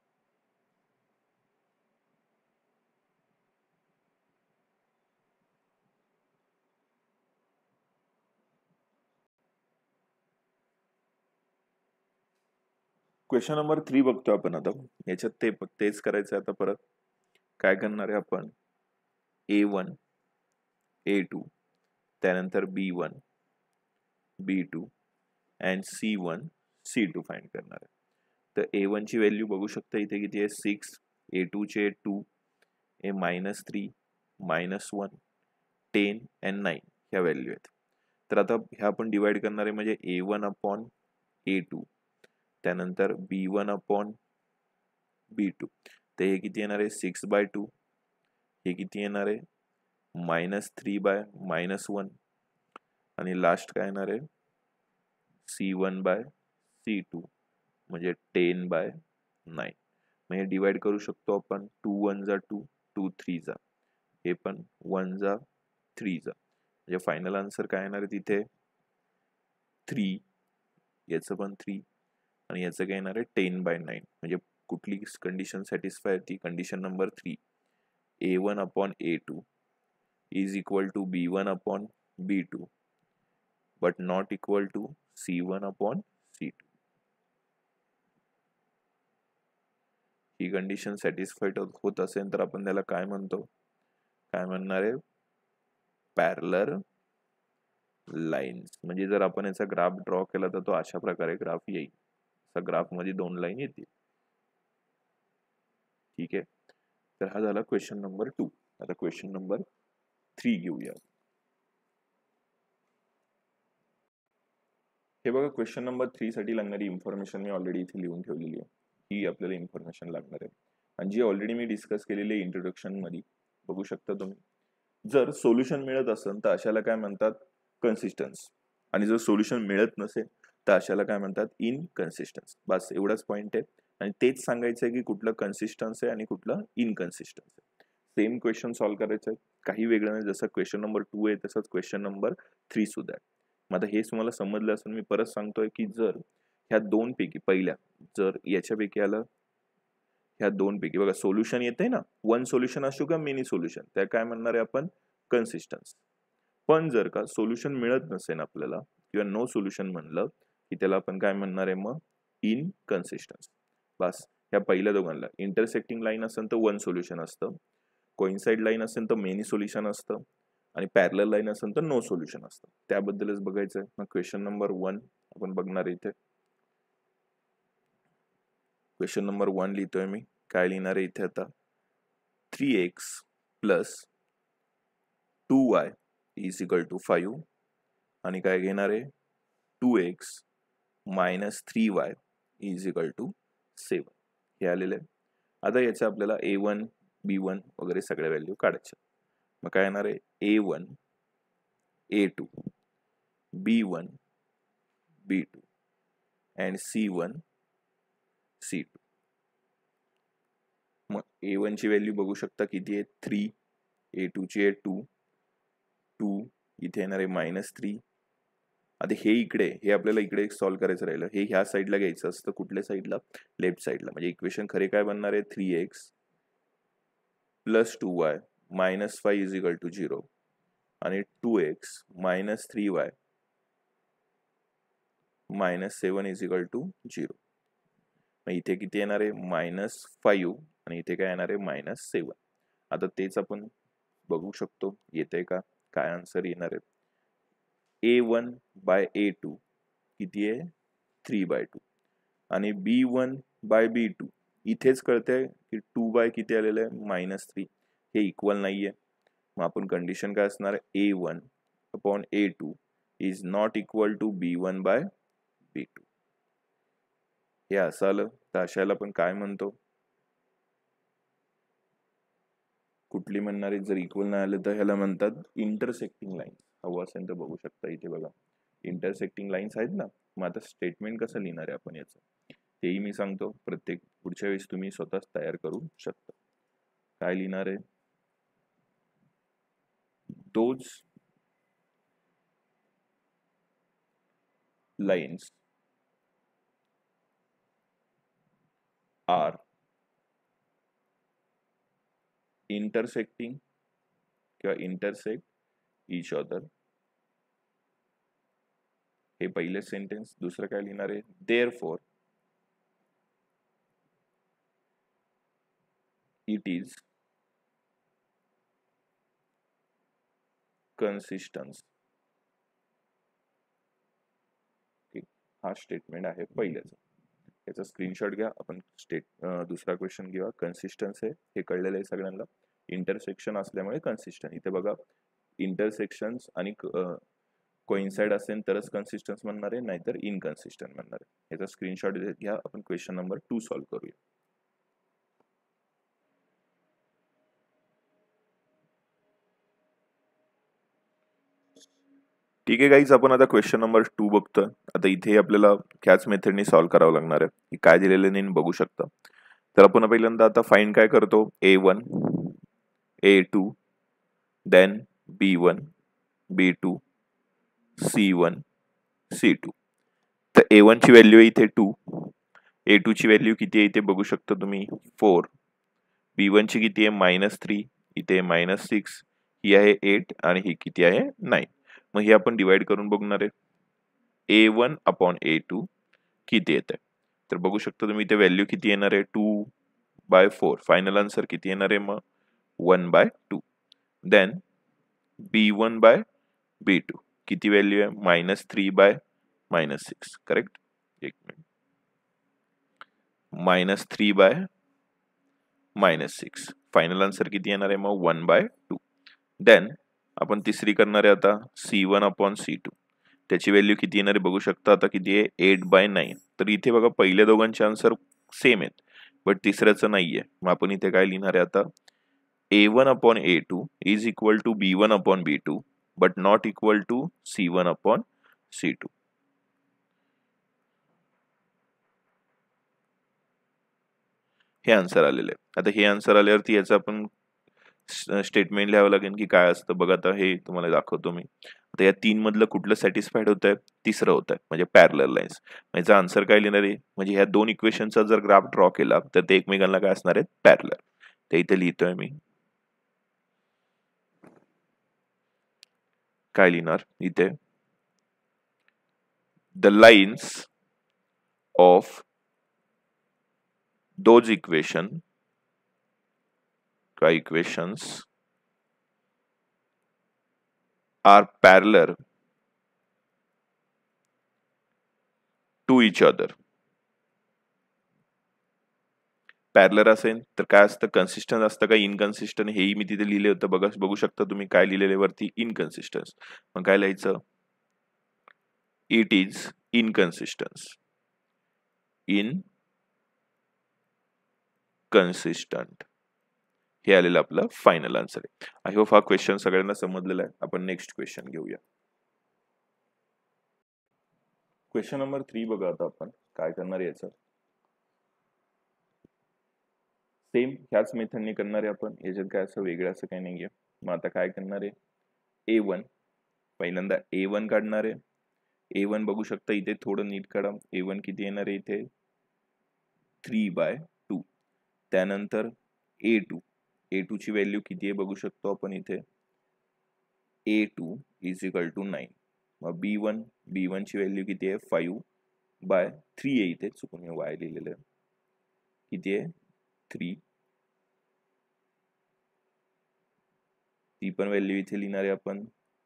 क्वेश्चन नंबर 3 बघतो आपण. आता याच्यात तेच करायचं आहे. आता परत काय करणार आहे आपण A1 A2 त्यानंतर B1 B2 and C1 C2 find करणार आहे. तर A1 ची व्हॅल्यू बघू शकता इथे किती आहे 6, A2 चे 2, -3 -1 10 अँड 9 ह्या व्हॅल्यू आहेत. तर आता ह्या आपण डिवाइड करणार आहे म्हणजे A1 अपॉन A2, त्यानंतर B1 अपॉन B2. तर हे किती येणार आहे 6/2, हे किती येणार आहे -3/-1, आणि लास्ट काय येणार आहे C1/C2 म्हणजे 10/9. मग हे डिवाइड करू शकतो आपण 2 1 जा 2, 2 3 जा, हे पण 1 जा 3 जा, म्हणजे फायनल आन्सर काय येणार आहे तिथे 3, याचं पण 3, आणि याचं काय येणार आहे 10/9. म्हणजे कुठली कंडिशन सॅटिस्फाय ती condition number 3, A1 upon A2 is equal to B1 upon B2 but not equal to C1 upon C2. ही कंडिशन सॅटिस्फाईड होत असेल तर आपण त्याला काय म्हणतो, काय म्हणणार आहे पॅरलर लाईन्स. म्हणजे जर आपण याचा ग्राफ ड्रॉ केला तर तो अशा प्रकारे ग्राफ येईल, असा ग्राफ मध्ये 2 लाईन येतील. ठीक आहे, तर हा झाला क्वेश्चन नंबर 2. आता क्वेश्चन नंबर 3 घेऊया. हे बघा, क्वेश्चन नंबर 3 साठी लागणारी इन्फॉर्मेशन मी ऑलरेडी इथे लिहून ठेवलेली आहे. ही आपल्याला इन्फॉर्मेशन लागणार आहे आणि जी ऑलरेडी मी डिस्कस केलेली आहे इंट्रोडक्शन मध्ये, बघू शकता तुम्ही. जर सोल्युशन मिळत असेल तर अशाला काय म्हणतात कन्सिस्टन्स, आणि जर सोल्युशन मिळत नसेल तर अशाला काय म्हणतात इनकन्सिस्टन्स. बस एवढाच पॉइंट आहे, आणि तेच सांगायचं आहे की कुठलं कन्सिस्टन्स आहे आणि कुठलं इनकन्सिस्टन्स आहे. सेम क्वेश्चन सॉल्व्ह करायचं आहे, काही वेगळं नाही. जसं क्वेश्चन नंबर 2 आहे तसंच क्वेश्चन नंबर 3 सुद्धा आहे. मग आता हे तुम्हाला समजलं असेल, मी परत सांगतोय की जर ह्या 2 पैकी पहिल्या, जर याच्यापैकी आलं, ह्या 2 पैकी बघा सोल्युशन येते ना, 1 सोल्युशन असू का मेनी सोल्युशन, त्या काय म्हणणार आहे आपण कन्सिस्टन्स. पण जर का सोल्युशन मिळत नसेल आपल्याला किंवा नो सोल्युशन म्हणलं की त्याला आपण काय म्हणणार आहे मग इनकन्सिस्टन्स. बस ह्या पहिल्या दोघांना इंटरसेक्टिंग लाईन असेल तर 1 सोल्युशन असतं, कोइन्साइड लाईन असेल तर मेनी सोल्युशन असतं, आणि पॅरलल लाईन असेल तर नो सोल्युशन असतं. त्याबद्दलच बघायचं आहे. मग क्वेश्चन नंबर 1 आपण बघणार इथे. क्वेश्चन नंबर 1 लिहितोय मी. काय लिहिणार आहे इथे आता 3x plus 2y is equal to 5, आणि काय घेणार आहे 2x minus 3y is equal to 7. हे आलेलं आहे. आता याचं आपल्याला A1 B1 वगैरे सगळ्या व्हॅल्यू काढायच्या. मग काय येणार आहे A1 A2 B1 B2 and C1 C2. मग A1 ची व्हॅल्यू बघू शकता किती आहे 3, A2 ची आहे 2, 2 इथे येणार आहे -3. आता हे इकडे, हे आपल्याला इकडे सॉल्व्ह करायचं राहिलं, हे ह्या साईडला घ्यायचं असतं. कुठल्या साईडला लेफ्ट साईडला. म्हणजे इक्वेशन खरे काय बनणार आहे 3x plus 2y minus 5 is equal to 0, आणि 2x minus 3y minus 7 is equal to 0. मग इथे किती येणार आहे -5, आणि इथे काय येणार आहे -7. आता तेच आपण बघू शकतो येते का, काय आन्सर येणार आहे. A1 बाय A2 किती आहे 3/2, आणि B1 बाय B2 इथेच कळतंय की 2 किती आलेलं आहे -3. हे इक्वल नाहीये. मग आपण कंडिशन काय असणार आहे A1 upon A2 is not equal to B1 by B2. हे असं आलं तर अशाला आपण काय म्हणतो, कुठली म्हणणारे जर इक्वल नाही आले तर ह्याला म्हणतात इंटरसेक्टिंग लाईन. हवं असेल तर बघू शकता इथे बघा इंटरसेक्टिंग लाईन्स आहेत ना. मग आता स्टेटमेंट कसं लिहिणार आहे आपण याचं तेही मी सांगतो. प्रत्येक पुढच्या वेळेस तुम्ही स्वतःच तयार करू शकता. काय लिहिणार आहे दोज लाईन्स आर intersecting किंवा intersect each other. हे पहिले सेंटेन्स. दुसरं काय लिहिणार आहे therefore it is consistent. हा स्टेटमेंट आहे पहिल्याचा. याचा स्क्रीनशॉट घ्या. आपण दुसरा क्वेश्चन घेऊया. कन्सिस्टन्स आहे हे कळलेलं आहे सगळ्यांना. इंटरसेक्शन असल्यामुळे कन्सिस्टंट. इथे बघा इंटरसेक्शन्स आणि कोइन्साइड असेल तरच कन्सिस्टन्स म्हणणार आहे, नाहीतर इनकन्सिस्टंट म्हणणार आहे. याचा स्क्रीनशॉट घ्या, आपण क्वेश्चन नंबर 2 सॉल्व्ह करूया. ठीक आहे गाईज, आपण आता क्वेश्चन नंबर 2 बघतोय. आता इथे आपल्याला ह्याच मेथडनी सॉल्व्ह करावं लागणार आहे. की काय दिलेलं नाही बघू शकता. तर आपण पहिल्यांदा आता फाइंड काय करतो, A1 A2 then B1 B2 C1 C2. तर A1 ची व्हॅल्यू आहे इथे 2, A2 ची व्हॅल्यू किती आहे इथे बघू शकता तुम्ही 4, B1 ची किती आहे -3, इथे -6, ही आहे 8 आणि ही किती आहे 9. मग हे आपण डिवाइड करून बघणार आहे. A1 अपॉन A2 किती येत आहे, तर बघू शकता तुम्ही इथे व्हॅल्यू किती येणार आहे 2/4. फायनल आन्सर किती येणार आहे मग 1/2. देन B1/B2 किती व्हॅल्यू आहे -3/6. करेक्ट, एक मिनिट, -3/6. फायनल आन्सर किती येणार आहे मग 1/2. देन आपण तिसरी करणार आहे आता C1 अपॉन C2. त्याची व्हॅल्यू किती येणार आहे बघू शकता आता किती आहे 8/9. तर इथे बघा पहिल्या दोघांचे आन्सर सेम आहेत, बट तिसऱ्याचं नाहीये. मग आपण इथे काय लिहिणार आहे आता, A1 upon A2 is equal to B1 upon B2 but not equal to C1 upon C2. हे आन्सर आलेले आहे. आता हे आन्सर आल्यावरती याचं आपण स्टेटमेंट लिहावं लागेल की काय असतं. बघा आता हे तुम्हाला दाखवतो मी. आता या 3 मधलं कुठलं सॅटिस्फाईड होत आहे, तिसरं होत आहे, म्हणजे पॅरलल लाईन्स. याचा आन्सर काय लिहिणार आहे, म्हणजे ह्या 2 इक्वेशनचा जर ग्राफ ड्रॉ केला तर ते एकमेकांना काय असणार आहेत, पॅरलल. ते इथे लिहितोय मी. काय लिहिणार इथे, the lines of those equations are parallel to each other. Parallel असेल तर काय असतं, कन्सिस्टन्स असतं का इनकन्सिस्टंट, हेही मी तिथे लिहिले होतं. बघू शकता तुम्ही काय लिहिलेले वरती, इनकन्सिस्टन्स. मग काय लिहायचं, इट इज इनकन्सिस्टन्स, इनकन्सिस्टंट. हे आलेलं आपलं फायनल आन्सर आहे. आय होप हा क्वेश्चन सगळ्यांना समजलेला आहे. आपण नेक्स्ट क्वेश्चन घेऊया. क्वेश्चन नंबर 3 बघा. आता आपण काय करणार आहे, याचं सेम ह्याच मेथडने करणार आहे आपण. याच्यात काय असं वेगळं असं काही नाहीये. मग आता काय करणार आहे, A1 पहिल्यांदा A1 काढणार आहे. A1 बघू शकता इथे थोडं नीट काढा. A1 किती येणार आहे इथे 3/2. त्यानंतर A2 ची व्हॅल्यू किती आहे बघू शकतो आपण इथे, A2 इज इक्वल टू 9. मग B1 ची व्हॅल्यू किती आहे 5/3 आहे. इथे चुकून y लिहिलेलं आहे, किती आहे 3. ती पण व्हॅल्यू इथे लिहिणार आहे आपण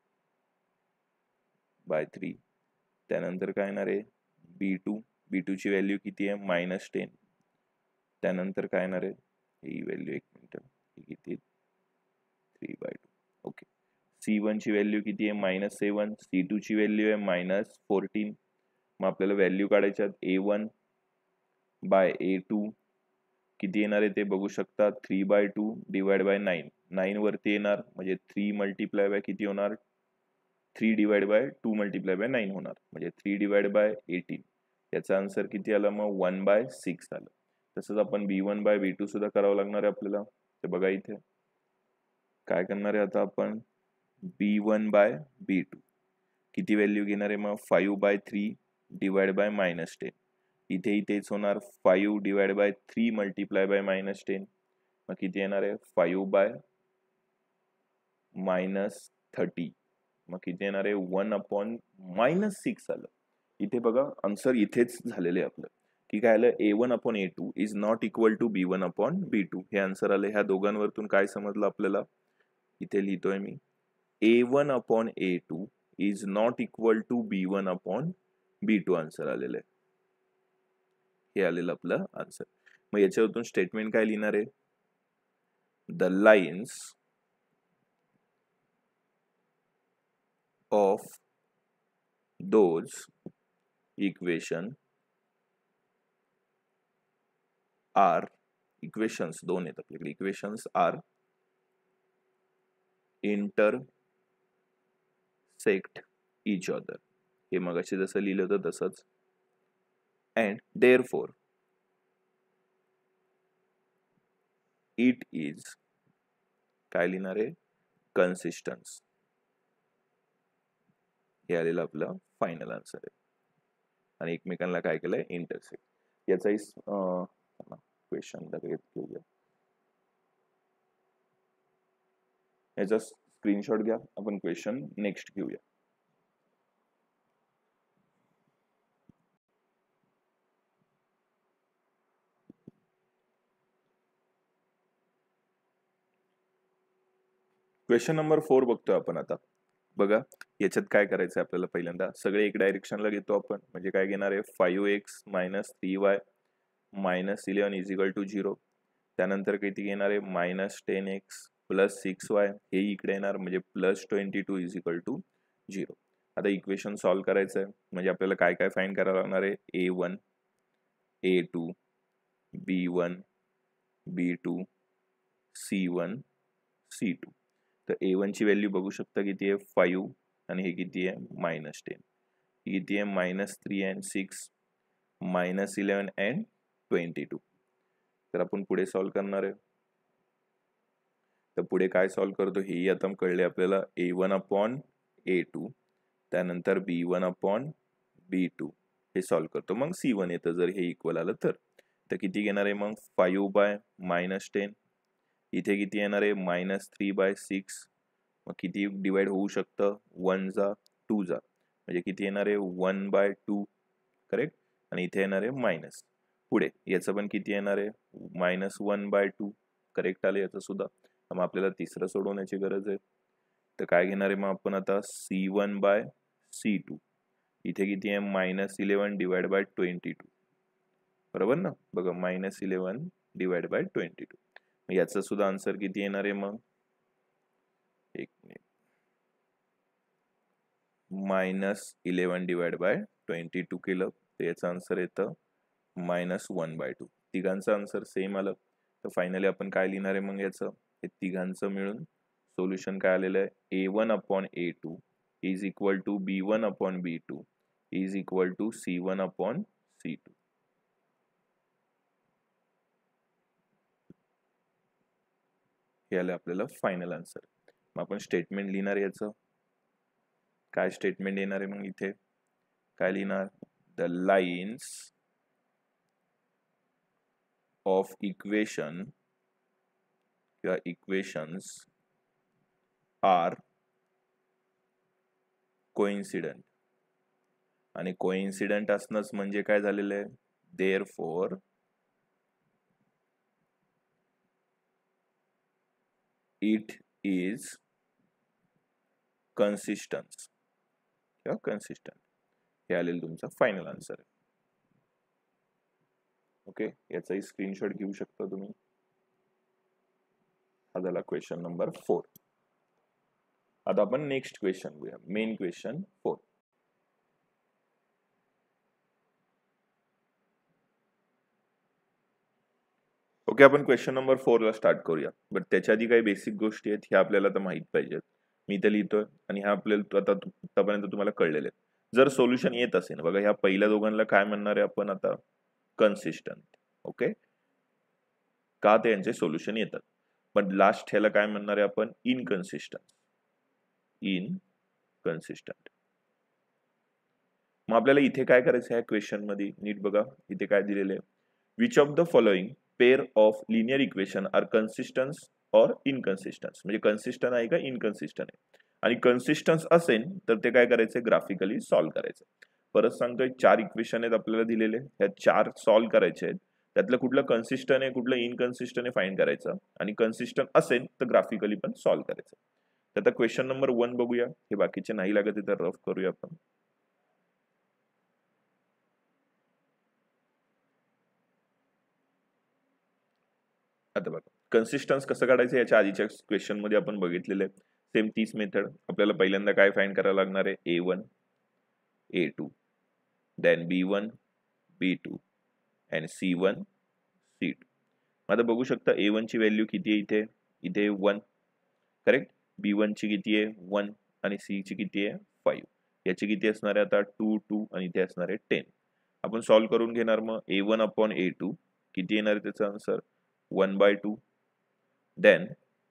/3. त्यानंतर काय येणार आहे B2 ची व्हॅल्यू किती आहे -10. त्यानंतर काय येणार आहे ही व्हॅल्यू, एक मिनिट, किती 3/2. ओके. C1 ची व्हॅल्यू किती आहे -7. C2 ची व्हॅल्यू आहे -14. मग आपल्याला व्हॅल्यू काढायच्यात A1/A2 किती येणार आहे ते बघू शकता 3/2 डिवाइड बाय 9. 9 वरती येणार म्हणजे 3 मल्टिप्लाय बाय किती होणार 3 डिवाइड बाय 2 मल्टिप्लाय बाय 9 होणार, म्हणजे 3 डिवाइड बाय 18. याचा आन्सर किती आला मग 1/6 आलं. तसंच आपण B1/B2 सुद्धा करावं लागणार आहे आपल्याला. तर बघा इथे काय करणार आहे आता आपण, B1/B2 किती व्हॅल्यू घेणार आहे मग 5/3 डिवाइड बाय -10. इथे तेच होणार 5 डिवाइड बाय 3 मल्टिप्लाय बाय -10. मग किती येणार आहे 5/-30. मग किती येणार आहे 1/-6 आलं. इथे बघा आन्सर इथेच झालेलं आहे आपलं, की काय आलं A1/A2 is not equal to B1/B2. हे आन्सर आले. ह्या दोघांवरतून काय समजलं आपल्याला, इथे लिहितोय मी, A1/A2 is not equal to B1/B2 answer आलेलं आहे. हे आलेलं आपलं आन्सर. मग याच्यावरतून स्टेटमेंट काय लिहिणार आहे, the lines of those equation are equations दोन आहेत आपल्याकडे equations are intersect each other हे मगाशी जसं लिहिलं होतं तसंच and therefore it is काय लिहिणार आहे कन्सिस्टन्स हे आलेलं आपलं फायनल आन्सर आहे आणि एकमेकांना काय केलंय इंटरसेक्ट याचाही क्वेश्चन घेऊया याचा स्क्रीनशॉट घ्या आपण क्वेश्चन नेक्स्ट घेऊया क्वेश्चन नंबर 4 बघतोय आपण आता बघा याच्यात काय करायचं आपल्याला पहिल्यांदा सगळे एक डायरेक्शनला घेतो आपण म्हणजे काय घेणार आहे 5x - 3y - 11 is equal to 0 त्यानंतर किती घेणार आहे -10x + 6y हे इकडे येणार म्हणजे +22 इज इक्वल टू 0 आता इक्वेशन सॉल्व करायचं आहे म्हणजे आपल्याला काय काय फाइंड करावं लागणार आहे a1 a2 b1 b2 c1 c2 तर a1 ची व्हॅल्यू बघू शकता किती आहे 5 आणि हे किती आहे -10 किती आहे -3 and 6 -11 and 22 तर आपण पुढे सॉल्व करणार आहे तर पुढे काय सॉल्व करतो हेही आता कळले आपल्याला a1/a2 त्यानंतर b1/b2 हे सॉल्व करतो मग c1 येतं जर हे इक्वल आलं तर किती घेणार आहे मग 5/-10 इथे किती येणार आहे -3/6 मग किती डिवाइड होऊ शकतं 1 जा 2 जा म्हणजे किती येणार आहे 1/2 करेक्ट आणि इथे येणार आहे मायनस पुढे याचं पण किती येणार आहे -1/2 करेक्ट आले याचं सुद्धा मग आपल्याला तिसरं सोडवण्याची गरज आहे तर काय घेणार आहे मग आपण आता c1/c2 इथे किती आहे -11 डिवाइड बाय 22 बरोबर ना बघा -11 डिवाइड बाय 22 याचा सुद्धा आन्सर किती येणार आहे मग एक मिनिट -11 डिवाइड बाय 22 केलं तर याचा आन्सर येतं -1/2 तिघांचं आन्सर सेम आलं तर फायनली आपण काय लिहिणार आहे मग याचं हे तिघांचं मिळून सोल्युशन काय आलेलं आहे a1/a2 is equal to b1/b2 is equal to c1/c2 हे आलं आपल्याला फायनल आन्सर मग आपण स्टेटमेंट लिहिणार याचं काय स्टेटमेंट येणार आहे मग इथे काय लिहिणार द लाईन्स ऑफ इक्वेशन किंवा इक्वेशन्स आर कोइन्सिडंट आणि कोइन्सिडंट असणंच म्हणजे काय झालेलं आहे देअरफॉर इट इज कन्सिस्टन्स किंवा कन्सिस्टंट हे आलेलं तुमचा फायनल आन्सर आहे ओके याचाही स्क्रीनशॉट घेऊ शकता तुम्ही हा झाला क्वेश्चन नंबर 4 आता आपण नेक्स्ट क्वेश्चन घेऊया मेन क्वेश्चन 4 ओके आपण क्वेश्चन नंबर 4 ला स्टार्ट करूया बट त्याच्या आधी काही बेसिक गोष्टी आहेत ह्या आपल्याला आता माहित पाहिजेत मी ते लिहितोय आणि ह्या आपल्याला आता आतापर्यंत तुम्हाला कळलेले आहेत जर सोल्युशन येत असेल बघा ह्या पहिल्या दोघांना काय म्हणणार आहे आपण आता कन्सिस्टंट ओके का ते यांचे सोल्युशन येतात पण लास्ट ह्याला काय म्हणणार आहे आपण इनकन्सिस्टंट मग आपल्याला इथे काय करायचं आहे क्वेश्चन मध्ये नीट बघा इथे काय दिलेलं आहे which of the following pair of linear equation are consistence और इनकन्सिस्टन्स म्हणजे कन्सिस्टंट आहे का इनकन्सिस्टंट आहे आणि कन्सिस्टन्स असेल तर ते काय करायचं ग्राफिकली सॉल्व्ह करायचं परत सांगतोय 4 इक्वेशन आहेत आपल्याला दिलेले ह्या 4 सॉल्व्ह करायचे आहेत त्यातलं कुठलं कन्सिस्टंट आहे कुठलं इनकन्सिस्टंट आहे फाइंड करायचं आणि कन्सिस्टंट असेल तर ग्राफिकली पण सॉल्व्ह करायचं तर आता क्वेश्चन नंबर 1 बघूया हे बाकीचे नाही लागत तर रफ करूया आपण आता बघा कन्सिस्टन्स कसं काढायचं याच्या आधीच्या क्वेश्चन मध्ये आपण बघितलेले सेम तीच मेथड आपल्याला पहिल्यांदा काय फाइंड करावं लागणार आहे A2, then B1, B2 and C1, C2. आता बघू शकता A1 ची व्हॅल्यू किती आहे इथे, इथे 1, करेक्ट. B1 ची किती आहे 1 आणि C ची किती आहे 5. याची किती असणार आहे आता 2 2 आणि इथे असणार आहे 10. आपण सॉल्व्ह करून घेणार मग A1 अपॉन A2 किती येणार आहे त्याचा answer 1/2. Then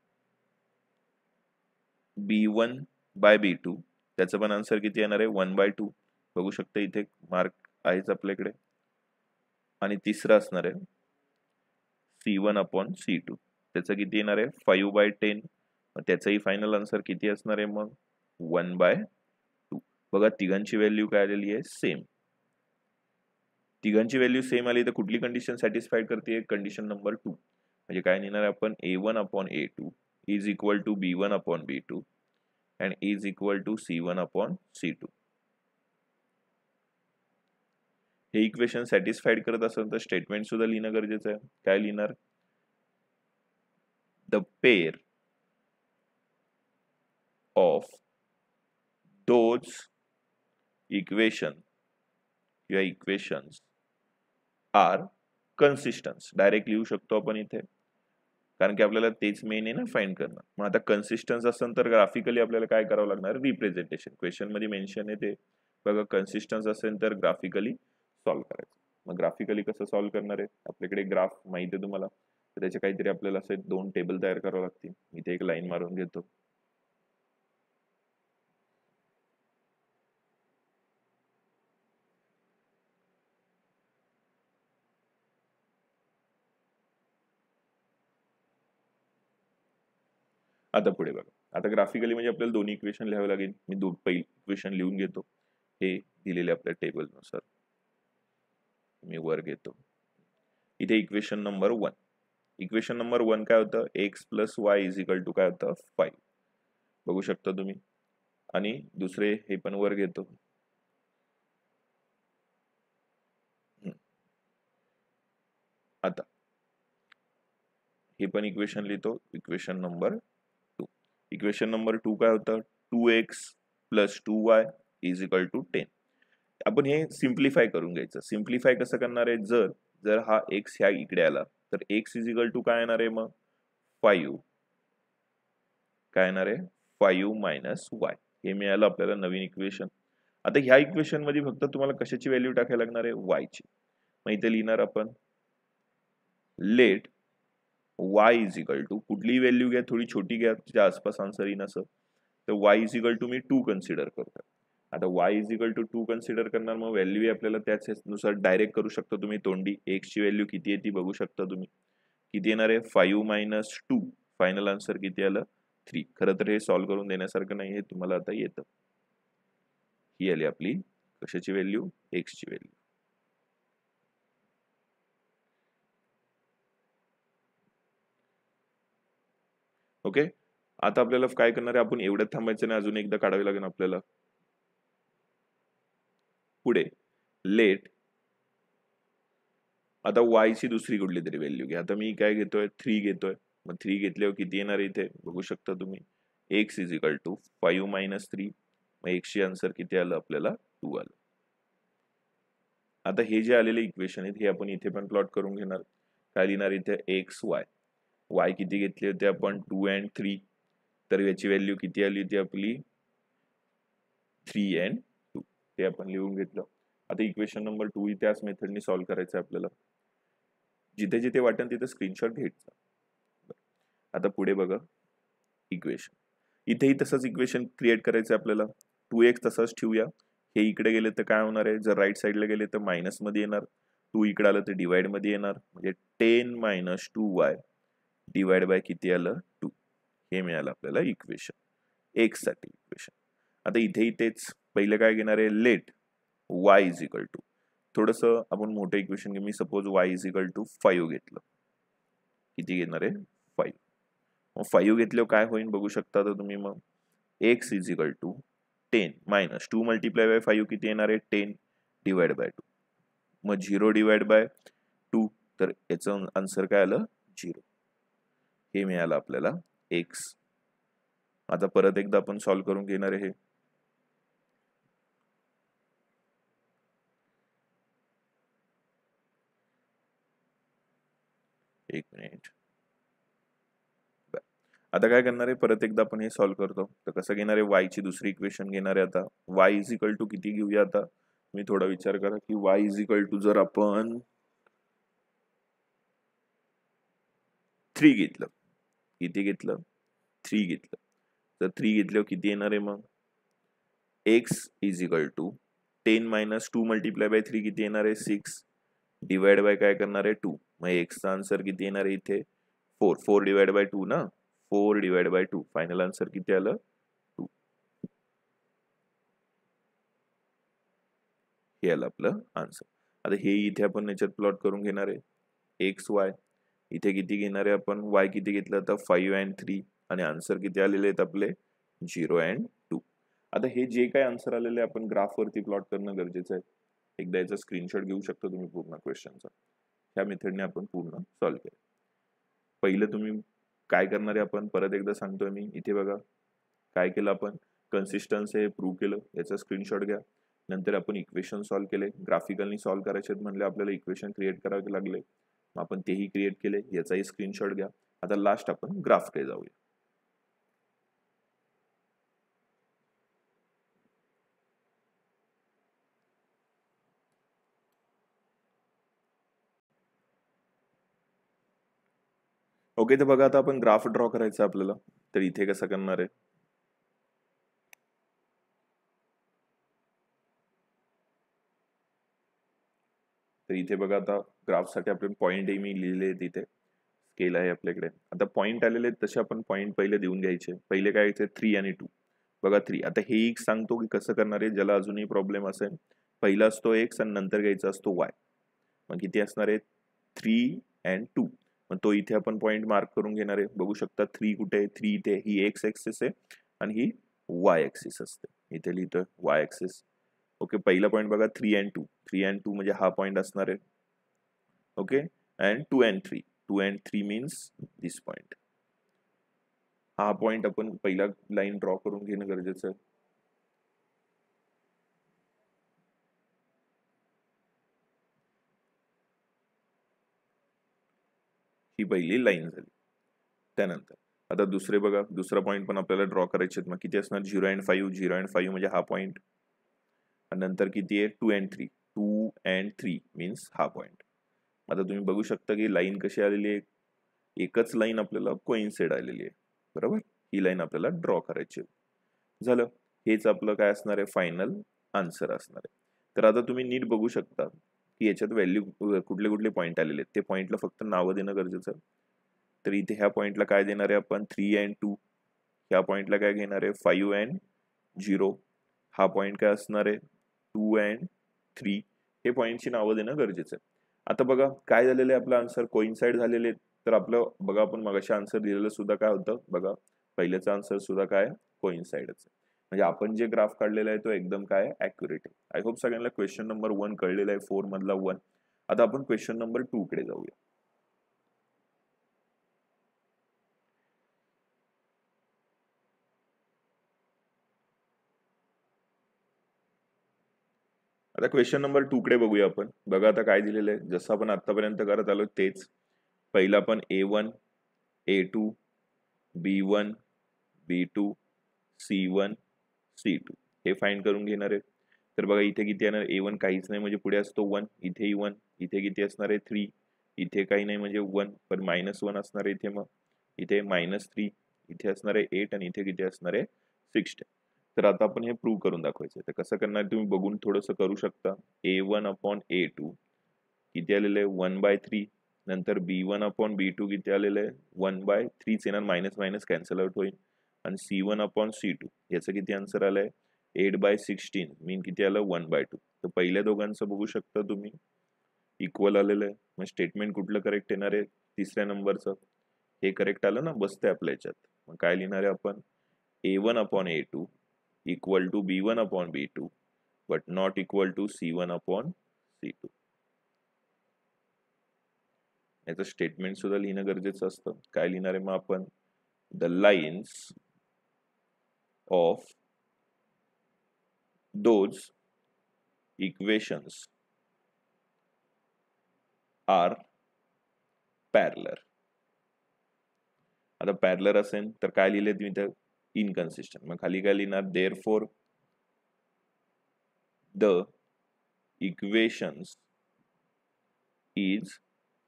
B1 by B2 त्याचं पण आन्सर किती येणार आहे 1/2. बघू शकता इथे मार्क आहेच आपल्याकडे. आणि तिसरं असणार आहे C1 अपॉन C2 त्याचं किती येणार आहे 5/10. त्याचाही फायनल आन्सर किती असणार आहे मग 1/2. बघा तिघांची व्हॅल्यू काय आलेली आहे सेम. तिघांची व्हॅल्यू सेम आली तर कुठली कंडिशन सॅटिस्फाईड करते, कंडिशन नंबर 2. म्हणजे काय लिहिणार आपण A1 upon A2 is equal to B1 upon B2 and is equal to C1 upon C2. हे इक्वेशन सॅटिस्फाईड करत असेल तर स्टेटमेंट सुद्धा लिहिणं गरजेचं आहे. काय लिहिणार, the pair of those equation किंवा इक्वेशन्स आर कन्सिस्टन्स. डायरेक्ट लिहू शकतो आपण इथे, कारण की आपल्याला तेच मेन आहे ना फाइंड करणं. मग आता कन्सिस्टन्स असेल तर ग्राफिकली आपल्याला काय करावं लागणार, रिप्रेझेंटेशन. क्वेश्चन मध्ये मेन्शन आहे ते बघा. कन्सिस्टन्स असेल तर ग्राफिकली सॉल्व्ह करायचं. मग ग्राफिकली कसं सॉल्व्ह करणार आहे, आपल्याकडे ग्राफ माहिती आहे तुम्हाला, तर त्याचे काहीतरी आपल्याला असे 2 टेबल तयार करावं लागतील. इथे एक लाईन मारून घेतो. आता पुढे बघा, आता ग्राफिकली म्हणजे आपल्याला दोन्ही इक्वेशन लिहावे लागेल. मी पहिली इक्वेशन लिहून घेतो हे दिलेले आपल्या टेबलनुसार. मी वर घेतो इथे इक्वेशन नंबर 1. इक्वेशन नंबर 1 काय होतं, x plus y is equal to काय होतं 5. बघू शकता तुम्ही. आणि दुसरे हे पण वर घेतो. आता हे पण इक्वेशन लिहितो, इक्वेशन नंबर 2. इक्वेशन नंबर 2 काय होतं 2x plus 2y is equal to 10. आपण हे सिम्प्लिफाय करून घ्यायचं. सिम्प्लिफाय कसं करणार आहे, जर हा x ह्या इकडे आला तर x इज इक्वल टू काय येणार आहे मग 5. काय येणार आहे 5 मायनस y. हे मिळालं आपल्याला नवीन इक्वेशन. आता ह्या इक्वेशन मध्ये फक्त तुम्हाला कशाची व्हॅल्यू टाकायला लागणार आहे, y ची. मग इथे लिहिणार आपण let y is equal to, कुठलीही व्हॅल्यू घ्या, थोडी छोटी घ्या, तिच्या आसपास आन्सर येईन असं. तर y इज इक्वल टू मी 2 कन्सिडर करतो. आता y is equal to 2 consider करणार, मग व्हॅल्यू आपल्याला त्याचनुसार डायरेक्ट करू शकतो तुम्ही तोंडी. x ची व्हॅल्यू किती आहे ती बघू शकता तुम्ही. किती येणार आहे 5 मायनस 2. फायनल आन्सर किती आलं 3. खरं तर हे सॉल्व्ह करून देण्यासारखं नाही, हे तुम्हाला आता येतं. ही आली आपली कशाची व्हॅल्यू, x ची व्हॅल्यू. ओके. आता आपल्याला काय करणार आहे, आपण एवढ्यात थांबायचं नाही, अजून एकदा काढावे लागेल आपल्याला. पुढे लेट आता y ची दुसरी कुठली तरी व्हॅल्यू घ्या. आता मी काय घेतोय 3 घेतोय. मग 3 घेतल्यावर किती येणार इथे बघू शकता तुम्ही. x is equal to 5 minus 3. मग x ची आन्सर किती आलं आपल्याला 2 आलं. आता हे जे आलेले इक्वेशन आहेत हे आपण इथे पण प्लॉट करून घेणार. काय लिहिणार इथे x y किती घेतले होते आपण 2 and 3. तर याची व्हॅल्यू किती आली होती आपली 3 and 2. ते आपण लिहून घेतलं. आता इक्वेशन नंबर 2 त्याच मेथडने सॉल्व्ह करायचं आहे आपल्याला. जिथे जिथे वाटेल तिथे स्क्रीनशॉट घ्यायचा. आता पुढे बघा इक्वेशन, इथेही तसंच इक्वेशन क्रिएट करायचं आपल्याला. 2x तसंच ठेवूया. हे इकडे गेले तर काय होणार आहे, जर राईट साईडला गेले तर मायनस मध्ये येणार. 2 इकडे आलं तर डिवाइड मध्ये येणार. म्हणजे 10 मायनस 2y डिवाइड बाय किती आलं 2. हे मिळालं आपल्याला इक्वेशन x साठी इक्वेशन. आता इथेही तेच पहिले काय घेणार आहे let y is equal to, थोडस आपण मोठं इक्वेशन घे. मी suppose y is equal to 5 घेतलं. किती घेणार आहे 5. मग 5 घेतल्यावर काय होईल बघू शकता तर तुम्ही. मग x is equal to 10 minus 2 multiply by 5 किती येणार आहे 10 डिवाइड बाय 2. मग 0 डिवाइड बाय 2, तर याचं आन्सर काय आलं 0. हे मिळालं आपल्याला x. आता परत एकदा आपण सॉल्व्ह करून घेणार आहे. एक मिनिट. आता काय करणार आहे, परत एकदा आपण हे सॉल्व्ह करतो. तर कसं घेणार आहे, वाय ची दुसरी इक्वेशन घेणार आहे. आता वाय इज इक्वल टू किती घेऊया, आता मी थोडा विचार करा की वाय इज इक्वल टू जर आपण 3 घेतलं, किती घेतलं, 3 घेतलं, तर 3 घेतल्यावर किती येणार आहे मग, x is equal to 10 minus 2 multiply by 3 किती येणार आहे, 6 डिवाइड बाय काय करणार आहे 2. मग एक्सचा आन्सर किती येणार आहे इथे 4. 4 डिवाइड बाय 2 ना, 4 डिवाइड बाय 2, फायनल आन्सर किती आलं 2. हे आलं आपलं आन्सर. आता हे इथे आपण याच्यात प्लॉट करून घेणार आहे, एक्स वाय इथे किती घेणार आहे आपण, वाय किती घेतलं तर 5 and 3 आणि आन्सर किती आलेले आहेत आपले 0 and 2. आता हे जे काय आन्सर आलेले आपण ग्राफ वरती प्लॉट करणं गरजेचं आहे. एकदा याचा स्क्रीनशॉट घेऊ शकता तुम्ही पूर्ण क्वेश्चनचा. ह्या मेथडने आपण पूर्ण सॉल्व्ह केलं. पहिलं तुम्ही काय करणार आहे आपण परत एकदा सांगतोय मी, इथे बघा काय केलं आपण, कन्सिस्टन्स हे प्रूव्ह केलं, याचा स्क्रीनशॉट घ्या. नंतर आपण इक्वेशन सॉल्व्ह केले, ग्राफिकली सॉल्व्ह करायचे म्हणले आपल्याला इक्वेशन क्रिएट करावे लागले, मग आपण तेही क्रिएट केले, याचाही स्क्रीनशॉट घ्या. आता लास्ट आपण ग्राफकडे जाऊया. ओके, तर बघा आता आपण ग्राफ ड्रॉ करायचा आपल्याला. तर इथे कसं करणार आहे, तर इथे बघा आता ग्राफसाठी आपण पॉईंट मी लिहिले तिथे स्केल आहे आपल्याकडे. आता पॉईंट आलेले आहेत तसे आपण पॉईंट पहिले देऊन घ्यायचे. पहिले काय यायचे 3 आणि 2. बघा 3, आता हे एक सांगतो की कसं करणार आहे, ज्याला अजूनही प्रॉब्लेम असेल, पहिला असतो एक्स आणि नंतर घ्यायचा असतो वाय. मग किती असणार आहे 3 and 2. मग तो इथे आपण पॉईंट मार्क करून घेणार आहे. बघू शकता 3 कुठे आहे, 3 इथे, ही एक्स ऍक्सिस आहे आणि ही वाय ऍक्सिस असते. इथे लिहितोय वाय ऍक्सिस. ओके, पहिला पॉईंट बघा 3 and 2. 3 and 2 म्हणजे हा पॉईंट असणार आहे. Okay, and 2 and 3. 2 and 3 means this point. हा पॉईंट आपण पहिला लाईन ड्रॉ करून घेणं गरजेचं आहे. ही पहिली लाईन झाली. त्यानंतर आता दुसरे बघा, दुसरा पॉईंट पण आपल्याला ड्रॉ करायचे आहेत. मग किती असणार 0 and 5. 0 and 5 म्हणजे हा पॉईंट. नंतर किती आहे 2 and 3. 2 and 3 मीन्स हा पॉईंट. आता तुम्ही बघू शकता की लाईन कशी आलेली आहे, एकच लाईन आपल्याला कोइन्साइड आलेली आहे. बरोबर, ही लाईन आपल्याला ड्रॉ करायची आहे. झालं, हेच आपलं काय असणार आहे फायनल आन्सर असणार आहे. तर आता तुम्ही नीट बघू शकता की याच्यात व्हॅल्यू कुठले कुठले पॉईंट आलेले आहेत, ते पॉईंटला फक्त नावं देणं गरजेचं आहे. तर इथे ह्या पॉईंटला काय देणार आहे आपण 3 and 2. ह्या पॉईंटला काय घेणार आहे 5 and 0. हा पॉईंट काय असणार आहे 2 and 3. हे पॉईंटची नावं देणं गरजेचं आहे. आता बघा काय झालेलं आहे, आपलं आन्सर कोइन्साइड झालेले. तर आपलं बघा आपण मगाशी आन्सर दिलेलं सुद्धा काय होतं बघा, पहिल्याचा आन्सर सुद्धा काय कोइन्साइडच आहे. म्हणजे आपण जे ग्राफ काढलेला आहे तो एकदम काय ऍक्युरेट आहे. आय होप सगळ्यांना क्वेश्चन नंबर 1 कळलेला आहे, 4 मधला 1. आता आपण क्वेश्चन नंबर 2 कडे जाऊया. आता क्वेश्चन नंबर 2 कडे बघूया आपण. बघा आता काय दिलेलं आहे, जसं आपण आतापर्यंत करत आलो तेच. पहिला आपण A1, A2, B1, B2, C1, C2 हे फाइंड करून घेणार आहे. तर बघा इथे किती येणार, A1 काहीच नाही म्हणजे पुढे असतो 1, इथेही 1, इथे किती असणार आहे 3, इथे काही नाही म्हणजे 1, पण -1 असणार आहे इथे. मग इथे -3, इथे असणार आहे 8 आणि इथे किती असणार आहे 16. तर आता आपण हे प्रूव्ह करून दाखवायचं. तर कसं करणार तुम्ही बघून थोडंसं करू शकता. A1/A2 किती आलेलं आहे 1/3. नंतर B1/B2 किती आलेलं आहे 1/3 येणार, मायनस मायनस कॅन्सल आउट होईल. आणि C1/C2 याचं किती आन्सर आलंय 8/16 मीन किती आलं 1/2. तर पहिल्या दोघांचं बघू शकता तुम्ही इक्वल आलेलं आहे. मग स्टेटमेंट कुठलं करेक्ट येणार आहे, तिसऱ्या नंबरचं हे करेक्ट आलं ना, बसते आपल्या याच्यात. मग काय लिहिणार आहे आपण A1/A2 equal to B1/B2 but not equal to C1/C2. याचं स्टेटमेंट सुद्धा लिहिणं गरजेचं असतं. काय लिहिणार आहे मग आपण, the lines of those equations are parallel. आता पॅरलर असेल तर काय लिहिले तुम्ही तर इनकन्सिस्टंट. मग खाली काय लिहिणार, therefore the equations is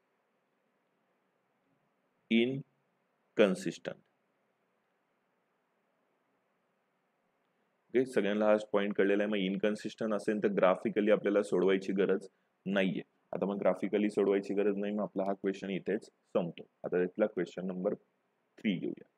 inconsistent. Okay, सगळ्यांना हा पॉईंट कळलेला आहे. मग इनकन्सिस्टंट असेल तर ग्राफिकली आपल्याला सोडवायची गरज नाहीये. आता मग ग्राफिकली सोडवायची गरज नाही, मग आपला हा क्वेश्चन इथेच संपतो. आता इथला क्वेश्चन नंबर 3 घेऊया.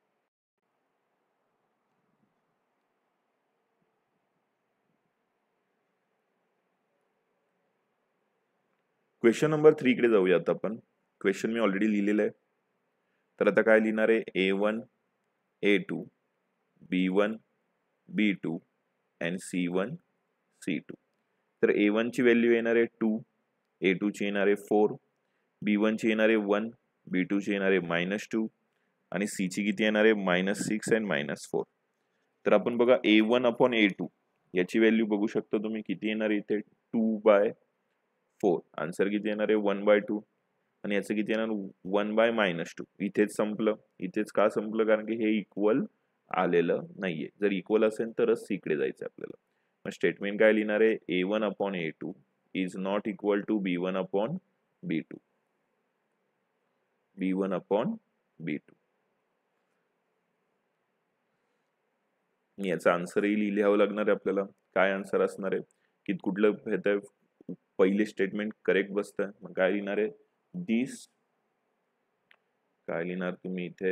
क्वेश्चन नंबर 3 कडे जाऊयात आपण. क्वेश्चन मी ऑलरेडी लिहिलेलं आहे. तर आता काय लिहिणार आहे, A1 A2 B1 B2 and C1 C2. तर A1 ची व्हॅल्यू येणार आहे 2, A2 ची येणार आहे 4, B1 ची येणार आहे 1, B2 ची येणार आहे -2 आणि C ची किती येणार आहे -6 अँड -4. तर आपण बघा A1 अपॉन A2 याची व्हॅल्यू बघू शकतो तुम्ही किती येणार आहे इथे 2/4. आन्सर किती येणार आहे 1/2 आणि याचं किती येणार 1/-2. इथेच संपलं. इथेच का संपलं, कारण की हे इक्वल आलेलं नाहीये. जर इक्वल असेल तरच C कडे जायचं आपल्याला. मग स्टेटमेंट काय लिहिणार आहे, A1 upon A2 is not equal to B1 upon B2. B1 upon B2. याचा आन्सरही लिहावं लागणार आहे आपल्याला. काय आन्सर असणार आहे, की कुठलं येतंय पहिले स्टेटमेंट करेक्ट बसतंय. मग काय लिहिणार आहे, दिस, काय लिहिणार तुम्ही इथे,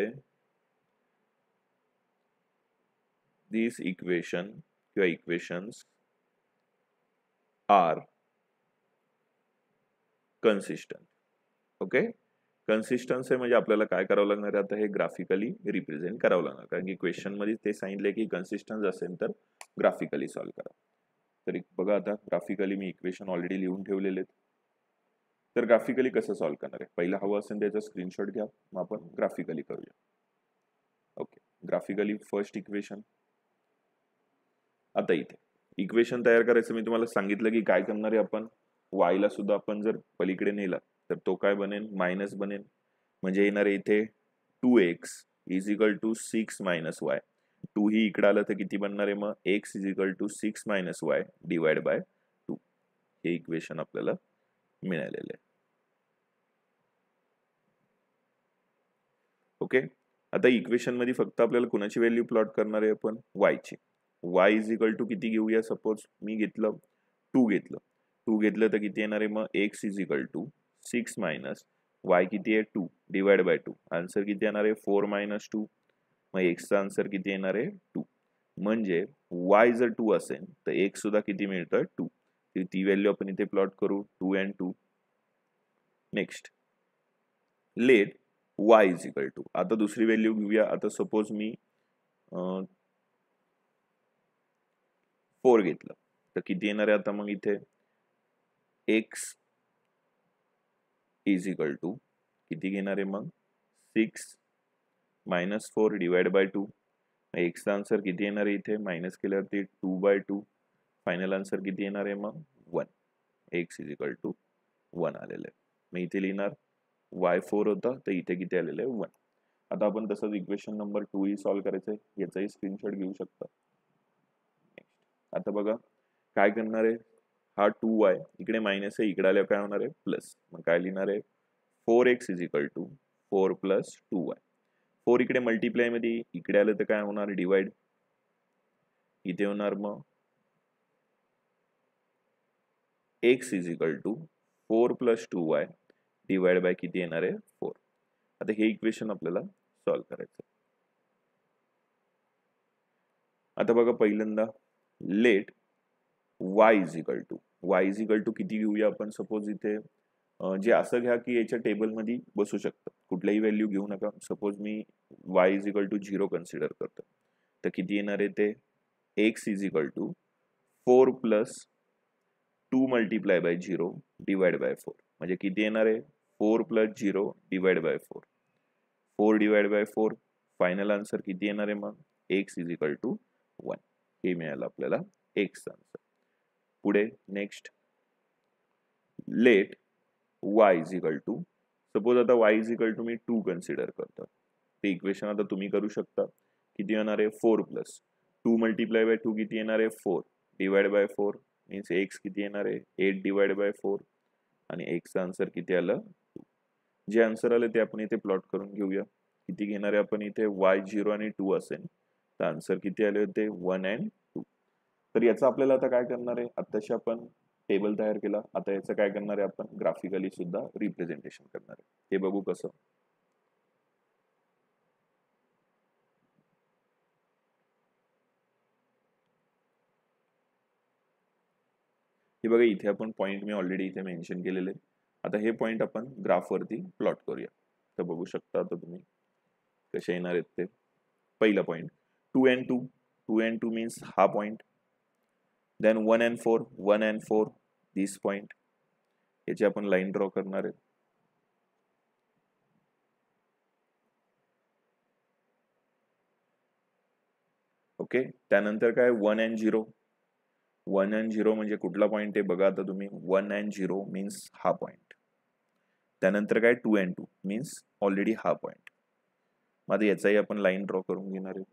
दिस इक्वेशन किंवा equations are consistent. Okay, consistence आहे म्हणजे आपल्याला काय करावं लागणार आहे, आता हे ग्राफिकली रिप्रेझेंट करावं लागणार, कारण की क्वेश्चन मध्ये ते सांगितले की कन्सिस्टन्स असेल तर ग्राफिकली सॉल्व्ह करा. तर बघा आता ग्राफिकली मी इक्वेशन ऑलरेडी लिहून ठेवलेले आहेत. तर ग्राफिकली कसं सॉल्व्ह करणार आहे, पहिला हवं असेल त्याचा स्क्रीनशॉट घ्या, मग आपण ग्राफिकली करूया. Okay, graphically first equation. आता इथे इक्वेशन तयार करायचं मी तुम्हाला सांगितलं की काय करणार आहे आपण, y ला सुद्धा आपण जर पलीकडे नेला तर तो काय बनेल, मायनस बनेल. म्हणजे येणार आहे इथे 2x is equal to 6 minus y. 2 ही इकडे आलं तर किती बनणार आहे मग, x is equal to 6 minus y divide by 2. हे इक्वेशन आपल्याला मिळालेलं आहे. ओके, आता इक्वेशन मध्ये फक्त आपल्याला कुणाची व्हॅल्यू प्लॉट करणार आहे आपण, y ची. y इज इक्वल टू किती घेऊया, सपोज मी घेतलं 2 घेतलं. 2 घेतलं तर किती येणार आहे मग, x is equal to 6 minus y किती आहे 2 डिवाइड बाय 2. आन्सर किती येणार आहे 4 मायनस 2. मग x चा आन्सर किती येणार आहे 2. म्हणजे y जर 2 असेल तर x सुद्धा किती मिळतं 2. ती व्हॅल्यू आपण इथे प्लॉट करू 2 and 2. Next let y is equal to, आता दुसरी व्हॅल्यू घेऊया. आता सपोज मी 4 घेतलं तर किती येणार आहे आता मग इथे, x इज इक्वल टू किती घेणार आहे मग 6 मायनस 4 डिवाइड बाय 2. x चा आन्सर किती येणार आहे इथे, मायनस केल्यावरती 2/2. फायनल आन्सर किती येणार आहे मग 1. x इज इक्वल टू 1 आलेलं आहे. मग इथे लिहिणार y4 होता तर इथे किती आलेलं आहे 1. आता आपण तसंच इक्वेशन नंबर 2 ही सॉल्व्ह करायचं आहे, याचाही स्क्रीनशॉट घेऊ शकता. आता बघा काय करणार आहे, हा 2y इकडे मायनस आहे, इकडे आल्यावर काय होणार आहे प्लस. मग काय लिहिणार आहे 4x is equal to 4 plus 2y. 4 इकडे मल्टिप्लाय मध्ये इकडे आलं तर काय होणार डिवाइड, इथे होणार मग x is equal to 4 plus 2y divide by किती येणार आहे 4. आता हे इक्वेशन आपल्याला सॉल्व्ह करायचं. आता बघा पहिल्यांदा let y is equal to किती घेऊया आपण, सपोज इथे जे असं घ्या की याच्या टेबलमध्ये बसू शकतं, कुठल्याही व्हॅल्यू घेऊ नका. सपोज मी y is equal to 0 consider करतो तर किती येणार आहे ते x is equal to 4 plus 2 multiply by 0 divide by 4. म्हणजे किती येणार आहे 4 plus 0 divide by 4. 4 divide by 4. Final answer किती येणार आहे मग x इज इक्वल टू 1. हे मिळालं आपल्याला x आन्सर. पुढे next let y is equal to, suppose आता y इज इक्वल टू मी 2 कन्सिडर करतो ते इक्वेशन आता तुम्ही करू शकता. किती येणार आहे 4 प्लस 2 मल्टिप्लाय बाय 2 किती येणार आहे 4 डिवाइड बाय 4 मीन्स एक्स किती येणार आहे 8 डिवाइड बाय 4 आणि एक्सचा आन्सर किती आलं 2. जे आन्सर आलं ते आपण इथे प्लॉट करून घेऊया. किती घेणार आहे आपण इथे y0 आणि 2 असेल तर आन्सर किती आले होते 1 and 2. तर याचं आपल्याला आता काय करणार आहे आताशी आपण टेबल तयार केला. आता याचं काय करणार आहे आपण ग्राफिकली सुद्धा रिप्रेझेंटेशन करणार आहे. हे बघू कसं. हे बघा इथे आपण पॉइंट मी ऑलरेडी इथे मेन्शन केलेले. आता हे पॉइंट आपण ग्राफ वरती प्लॉट करूया. तर बघू शकता आता तुम्ही कसे येणार आहेत ते. पहिला पॉइंट 2 and 2 2 and 2 मीन्स हा point. Then 1 and 4 1 and 4 this point. याची आपण लाईन ड्रॉ करणार आहे. ओके त्यानंतर काय 1 and 0 1 and 0 म्हणजे कुठला पॉइंट आहे बघा आता तुम्ही 1 and 0 मीन्स हा पॉइंट. त्यानंतर काय 2 and 2 मीन्स ऑलरेडी हा पॉइंट. मग आता याचाही आपण लाईन ड्रॉ करून घेणार आहे.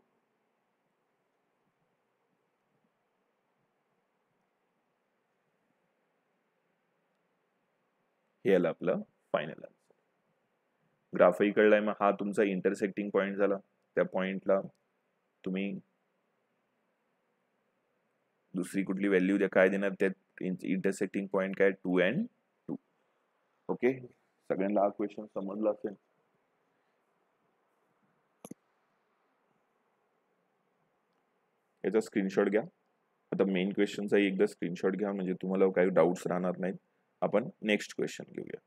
हे आलं आपलं फायनल आन्सर. ग्राफही कळलाय. मग हा तुमचा इंटरसेक्टिंग पॉइंट झाला. त्या पॉइंटला तुम्ही दुसरी कुठली व्हॅल्यू द्या काय देणार त्या इंटरसेक्टिंग पॉइंट काय 2 and 2. ओके सगळ्यांना हा क्वेश्चन समजला असेल. याचा स्क्रीनशॉट घ्या. आता मेन क्वेश्चनचा एकदा स्क्रीनशॉट घ्या म्हणजे तुम्हाला काही डाऊट्स राहणार नाहीत. आपण नेक्स्ट क्वेश्चन घेऊया.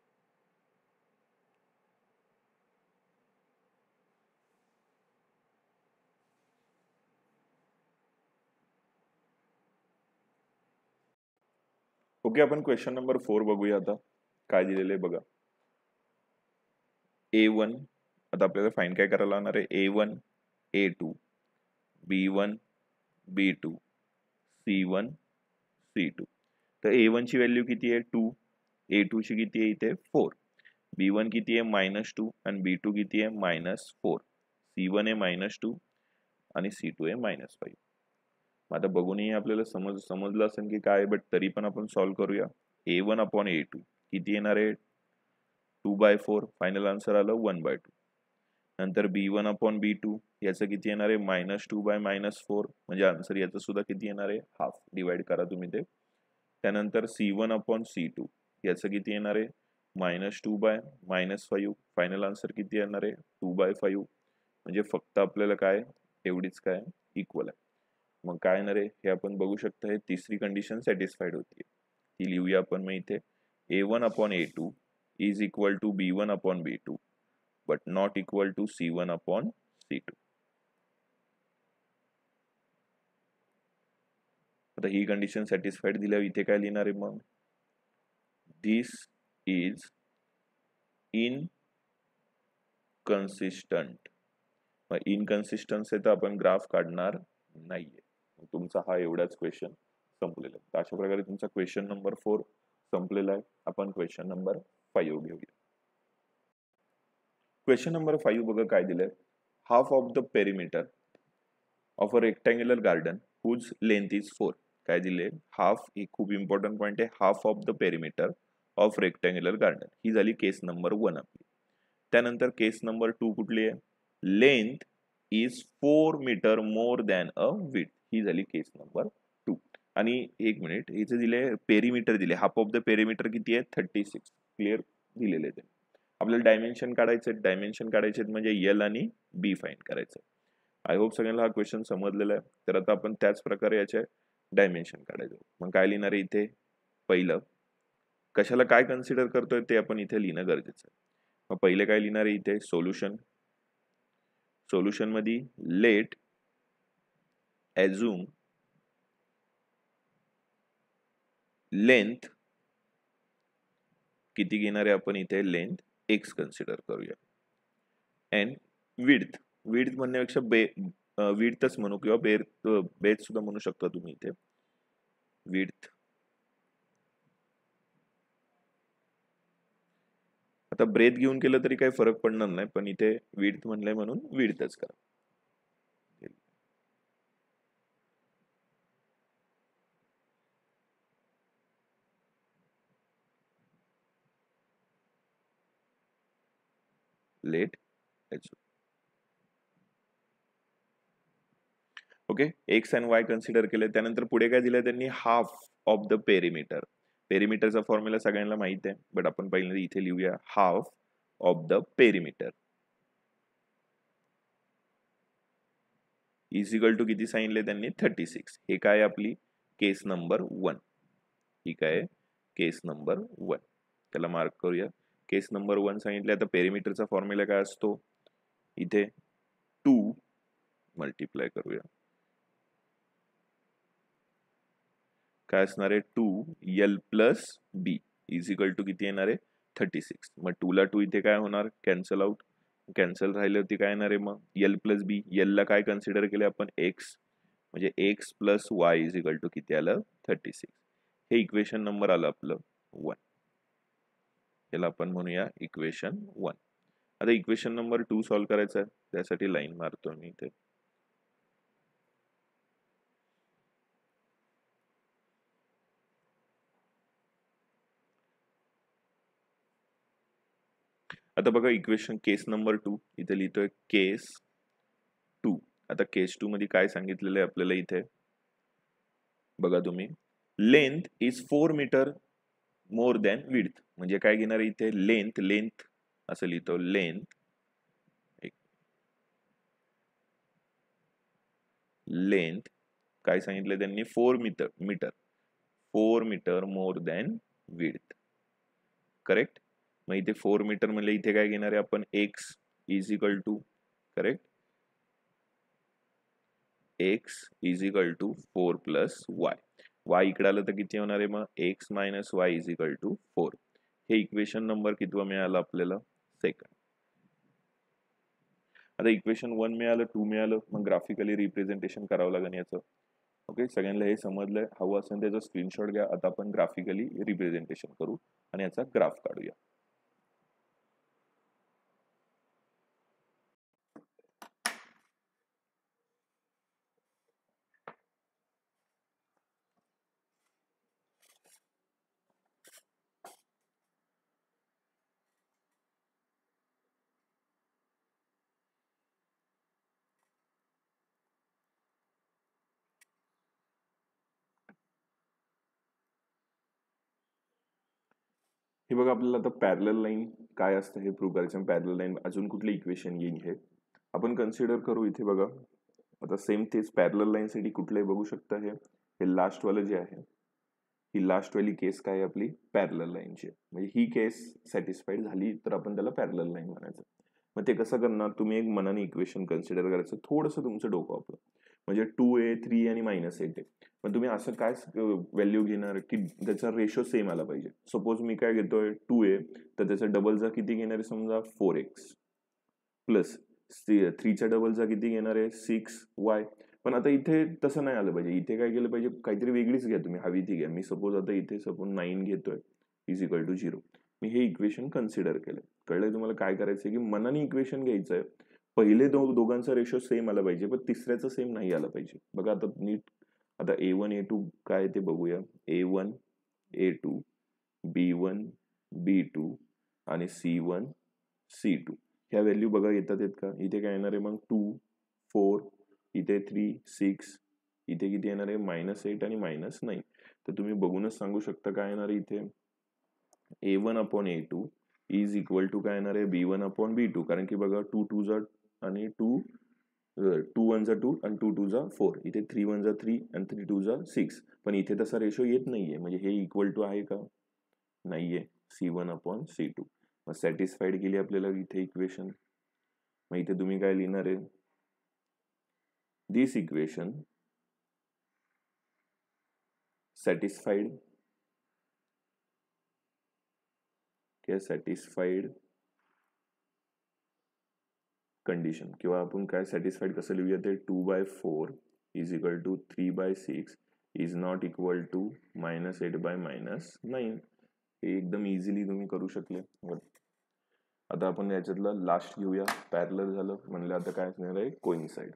ओके आपण क्वेश्चन नंबर 4 बघूया. आता काय दिलेलं आहे बघा. A1 आता आपल्याला फाइंड काय करायला लागणार आहे A1 A2 B1 B2 C1 C2. तर A1 ची व्हॅल्यू किती आहे 2 A2 ची किती आहे इथे 4 B1 किती आहे -2 आणि B2 किती आहे -4 C1 आहे -2 आणि C2 आहे -5. आता बघूनही आपल्याला समजलं असेल की काय बट तरी पण आपण सॉल्व्ह करूया. A1 अपॉन A2 किती येणार आहे 2/4 फायनल आन्सर आलं 1/2. नंतर B1 अपॉन B2 याचं किती येणार आहे -2/-4 म्हणजे आन्सर याचं सुद्धा किती येणार आहे हाफ. डिवाइड करा तुम्ही ते. त्यानंतर C1 अपॉन C2 याचं किती येणार आहे -2/-5 फायनल आन्सर किती येणार आहे 2/5 म्हणजे फक्त आपल्याला काय एवढीच काय इक्वल आहे. मग काय येणार आहे हे आपण बघू शकता. हे तिसरी कंडिशन सॅटिस्फाईड होती. ती लिहूया आपण. मग इथे A1 upon A2 is equal to B1 upon B2 but not equal to C1 upon C2. आता ही कंडिशन सॅटिस्फाईड दिल्यावर इथे काय लिहिणार आहे मग दिस इज इनकन्सिस्टंट. मग इनकन्सिस्टन्स आहे तर आपण ग्राफ काढणार नाहीये. तुमचा हा एवढाच क्वेश्चन संपलेला आहे. तर अशा प्रकारे तुमचा क्वेश्चन नंबर 4 संपलेला आहे. आपण क्वेश्चन नंबर 5 घेऊया. क्वेश्चन नंबर 5 बघा काय दिलंय. Half of the perimeter of a rectangular garden whose length is 4. काय दिले हाफ. ही खूप इम्पॉर्टंट पॉइंट आहे. Half of the perimeter of rectangular garden ही झाली केस नंबर 1 आपली. त्यानंतर केस नंबर 2 कुठली आहे length is 4 metre more than a width ही झाली केस नंबर 2. आणि एक मिनिट इथे दिले पेरिमीटर दिले. हाफ ऑफ द पेरिमीटर किती आहे 36 क्लिअर दिलेले ते. आपल्याला डायमेन्शन काढायचे म्हणजे एल आणि बी फाइंड करायचं. आय होप सगळ्यांना हा क्वेश्चन समजलेला आहे. तर आता आपण त्याच प्रकारे याचे डायमेन्शन काढायचं. मग काय लिहिणार आहे इथे पहिलं कशाला काय कन्सिडर करतोय ते आपण इथे लिहिणं गरजेचं आहे. मग पहिले काय लिहिणार आहे इथे सोल्युशन मध्ये लेट एझ्युम लेंथ किती घेणार आहे आपण इथे लेंथ एक्स कन्सिडर करूया. अँड विड्थ म्हणण्यापेक्षा विड्थच म्हणू किंवा बेथ सुद्धा म्हणू शकता तुम्ही इथे. विड्थ आता ब्रेथ घेऊन केलं तरी काही फरक पडणार नाही, पण इथे विड्थ म्हणलंय म्हणून विड्थच करा. Let h. Okay, x and y consider केले. त्यानंतर पुढे काय दिलंय त्यांनी, हाफ ऑफ द पेरिमीटर. पेरिमीटरचा फॉर्म्युला सगळ्यांना माहित आहे, बट आपण पहिल्यांदा इथे लिहूया half of the perimeter is equal to किती सांगितले त्यांनी, 36. हे काय आपली केस नंबर 1. ही काय केस नंबर 1, त्याला मार्क करूया. केस नंबर 1 सांगितले. आता पेरिमीटरचा फॉर्म्युला काय असतो, इथे 2 मल्टिप्लाय करूया, काय असणार आहे, 2l plus B is equal to किती येणार आहे, 36. मग 2 ला 2 इथे काय होणार, कॅन्सल आउट. कॅन्सल राहिल्यावरती काय येणार आहे, मग एल प्लस बी. एल ला काय कन्सिडर केले आपण, एक्स, म्हणजे x plus y is equal to किती आलं, 36. हे इक्वेशन नंबर आलं आपलं 1. याला आपण म्हणूया इक्वेशन 1. आता इक्वेशन नंबर 2 सॉल्व्ह करायचं आहे, त्यासाठी लाईन मारतो मी इथे. आता बघा इक्वेशन केस नंबर 2 इथे लिहितोय केस 2. आता केस 2 मध्ये काय सांगितलेलं आहे आपल्याला, इथे बघा तुम्ही, length is 4 metre more than width. म्हणजे काय घेणार आहे इथे, लेंथ असं लिहितो, लेंथ काय सांगितलं त्यांनी, 4 metre more than width. Correct. मग इथे 4 मीटर म्हणजे इथे काय घेणार आहे आपण, x is equal to, correct, x is equal to 4 plus y. Y इकडे आलं तर किती होणार आहे, मग x minus y is equal to 4. हे इक्वेशन नंबर कितवा मिळालं आपल्याला, सेकंड. आता इक्वेशन 1 मिळालं, 2 मिळालं, मग ग्राफिकली रिप्रेझेंटेशन करावं लागेल याचं. ओके, सगळ्यांना हे समजलंय, हवं असेल त्याचा स्क्रीनशॉट घ्या. आता आपण ग्राफिकली रिप्रेझेंटेशन करू आणि याचा ग्राफ काढूया. हे बघा, आपल्याला आता पॅरलल लाईन काय असतं हे प्रूव्ह करायचं. पॅरलल लाईन अजून कुठले इक्वेशन येईल हे आपण कन्सिडर करू. इथे बघा, आता सेम तेच पॅरलल लाईन साठी कुठले बघू शकता, हे लास्ट वालं जे आहे, ही लास्ट वाली केस काय आपली पॅरलल लाईनची. म्हणजे ही केस सॅटिस्फाईड झाली तर आपण त्याला पॅरलल लाईन म्हणायचं. मग ते कसं करणार, तुम्ही एक मनाने इक्वेशन कन्सिडर करायचं, थोडंसं तुमचं डोकं आपलं, म्हणजे 2a 3 आणि -8 आहे. पण तुम्ही असं काय व्हॅल्यू घेणार की त्याचा रेशो सेम आला पाहिजे. सपोज मी काय घेतोय 2a, तर त्याचा डबलचा किती घेणार आहे, समजा 4x प्लस 3च्या डबलचा किती घेणार आहे, 6y. पण आता इथे तसं नाही आलं पाहिजे. इथे काय केलं पाहिजे, काहीतरी वेगळीच घ्या तुम्ही, हवी ती घ्या. मी सपोज आता इथे 9 घेतोय इज इक्वल टू 0. मी हे इक्वेशन कन्सिडर केलं. कळलंय तुम्हाला काय करायचंय, की मनाने इक्वेशन घ्यायचंय. पहिले दोघांचा रेशो सेम आला पाहिजे, पण तिसऱ्याचा सेम नाही आला पाहिजे. बघा आता नीट, आता A1 A2 काय ते बघूया. A1 A2 B1 B2 आणि C1 C2 ह्या व्हॅल्यू बघा येतात का. इथे काय येणार आहे मग 2 4, इथे 3 6, इथे किती येणार आहे -8 आणि -9. तर तुम्ही बघूनच सांगू शकता काय येणार आहे इथे, A1 upon A2 is equal to काय येणार आहे, B1 अपॉन B2. कारण की बघा 2 2 जा आणि 2 1 जा 2 आणि 2 2 जा 4. इथे 3 1 जा 3 आणि 3 2 जा 6. पण इथे तसा रेशो येत नाहीये. म्हणजे हे इक्वल टू आहे का, नाहीये. C1 upon C2. मग सॅटिस्फाईड केली आपल्याला इथे इक्वेशन. मग इथे तुम्ही काय लिहिणार आहे, this equation satisfied satisfied condition. किंवा आपण काय सॅटिस्फाईड कसं लिहूया, ते 2/4 is equal to 3/6 is not equal to -8/-9. हे एकदम इझिली तुम्ही करू शकले. आता आपण याच्यातलं लास्ट घेऊया. पॅरलल झालं म्हणलं, आता काय असणार आहे, कोइन्साइड.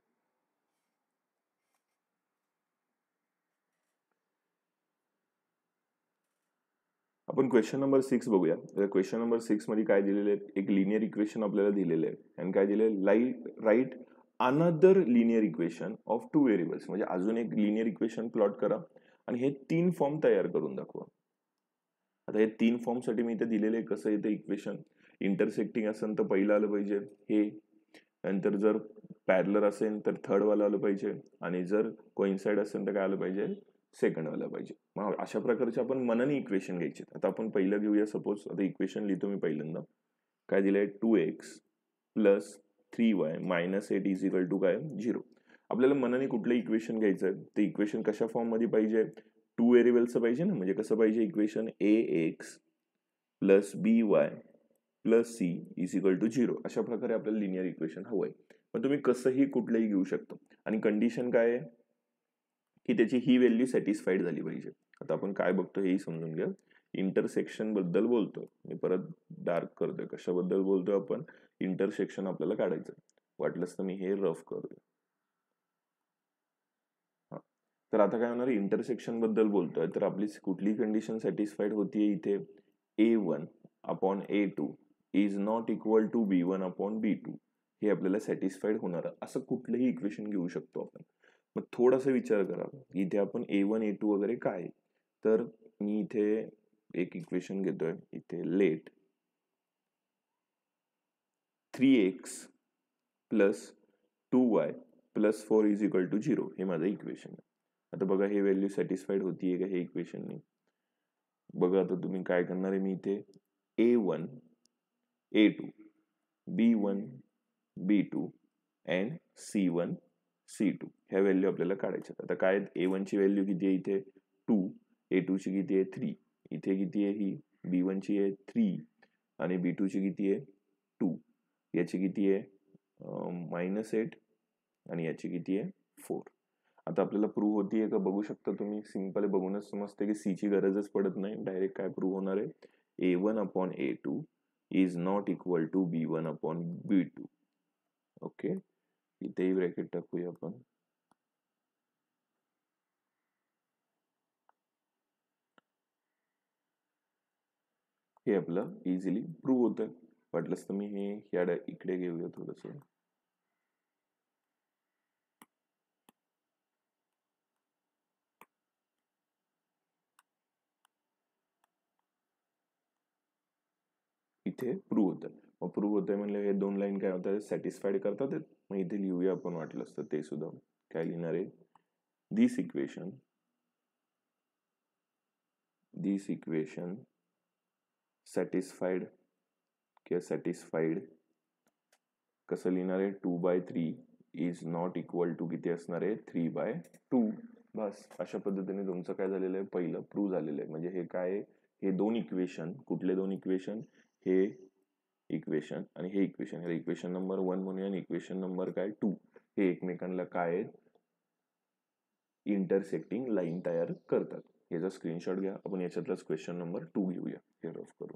आपण क्वेश्चन नंबर 6 बघूया. क्वेश्चन नंबर 6 मध्ये काय दिलेले आहे, एक लिनियर इक्वेशन आपल्याला दिलेलं आहे आणि काय दिले, write another linear equation of 2 variables. म्हणजे अजून एक लिनियर इक्वेशन प्लॉट करा आणि हे 3 फॉर्म तयार करून दाखवा. आता हे 3 फॉर्म साठी मी इथे दिलेले आहे. कसं येतं इक्वेशन, इंटरसेक्टिंग असेल तर पहिलं आलं पाहिजे हे, नंतर जर पॅरलर असेल तर थर्ड वाला आलं पाहिजे, आणि जर कोइन्साइड असेल तर काय आलं पाहिजे, सेकंड वाला पाहिजे. मग अशा प्रकारचे आपण मनाने इक्वेशन घ्यायचे. आता आपण पहिलं घेऊया. सपोज आता इक्वेशन लिहितो मी पहिल्यांदा. काय दिलंय, 2x plus 3y minus 8 is equal to काय, 0. आपल्याला मनाने कुठलं इक्वेशन घ्यायचंय, ते इक्वेशन कशा फॉर्म मध्ये पाहिजे, 2 व्हेरिएबल्सचं पाहिजे ना. म्हणजे कसं पाहिजे equation, ax plus by plus c is equal to 0. अशा प्रकारे आपल्याला लिनियर इक्वेशन हवंय. पण तुम्ही कसंही कुठलंही घेऊ शकता. आणि कंडिशन काय आहे की त्याची ही व्हॅल्यू सॅटिस्फाईड झाली पाहिजे. आता आपण काय बघतो हेही समजून घ्या. इंटरसेक्शन बद्दल बोलतोय मी, परत डार्क करतोय. कशाबद्दल बोलतोय आपण, इंटरसेक्शन आपल्याला काढायचं. वाटलंच तर मी हे रफ करतोय. तर आता काय होणार, इंटरसेक्शन बद्दल बोलतोय तर आपली कुठली कंडिशन सॅटिस्फाईड होतीये इथे, a1 upon a2 is not equal to b1 upon b2. हे आपल्याला सॅटिस्फाईड होणार. असं कुठलंही इक्वेशन घेऊ शकतो आपण. मग थोडासा विचार करा, इथे आपण a1 a2 वगैरे काय. तर मी इथे एक इक्वेशन घेतोय. इथे let 3x plus 2y plus 4 is equal to 0. हे माझं इक्वेशन आहे. आता बघा हे व्हॅल्यू सॅटिस्फाईड होतीये का हे इक्वेशनने. बघा आता तुम्ही काय करणार आहे, मी इथे a1 a2 b1 b2 and c1 c2 ह्या व्हॅल्यू आपल्याला काढायच्या. आता काय, a1 ची व्हॅल्यू किती आहे इथे 2, a2 ची किती आहे 3, इथे किती आहे ही b1 ची आहे 3 आणि b2 ची किती आहे 2, याची किती आहे -8 आणि याची किती आहे 4. आता आपल्याला प्रूव्ह होतीये का बघू शकता तुम्ही. सिंपल बघूनच समजते की सी ची गरजच पडत नाही. डायरेक्ट काय प्रूव्ह होणार आहे, a1 upon a2 is not equal to b1 upon b2. Okay, इथेही ब्रॅकेट टाकूया आपण. हे आपलं इझिली प्रूव्ह होतं. वाटलंच तर मी हे इकडे घेऊया थोडस. इथे प्रूव्ह होतं. मग प्रूव्ह होतंय म्हणलं हे 2 लाईन काय होतात, सॅटिस्फाईड करतात. मग इथे लिहूया आपण वाटलंच तर ते सुद्धा. काय लिहिणार आहे, दिस इक्वेशन सॅटिस्फाईड किंवा सॅटिस्फाईड कसं लिहिणार आहे, 2/3 इज नॉट इक्वल टू किती असणार आहे, 3/2. बस अशा पद्धतीने तुमचं काय झालेलं आहे, पहिलं प्रूव्ह झालेलं आहे. म्हणजे हे काय, हे 2 इक्वेशन, कुठले 2 इक्वेशन, हे इक्वेशन आणि हे इक्वेशन, हे इक्वेशन नंबर 1 म्हणूया आणि इक्वेशन नंबर काय 2, हे एकमेकांना काय आहेत, इंटरसेक्टिंग लाईन तयार करतात. याचा स्क्रीनशॉट घ्या. आपण याच्यातलाच क्वेश्चन नंबर 2 घेऊया, हे रफ करू.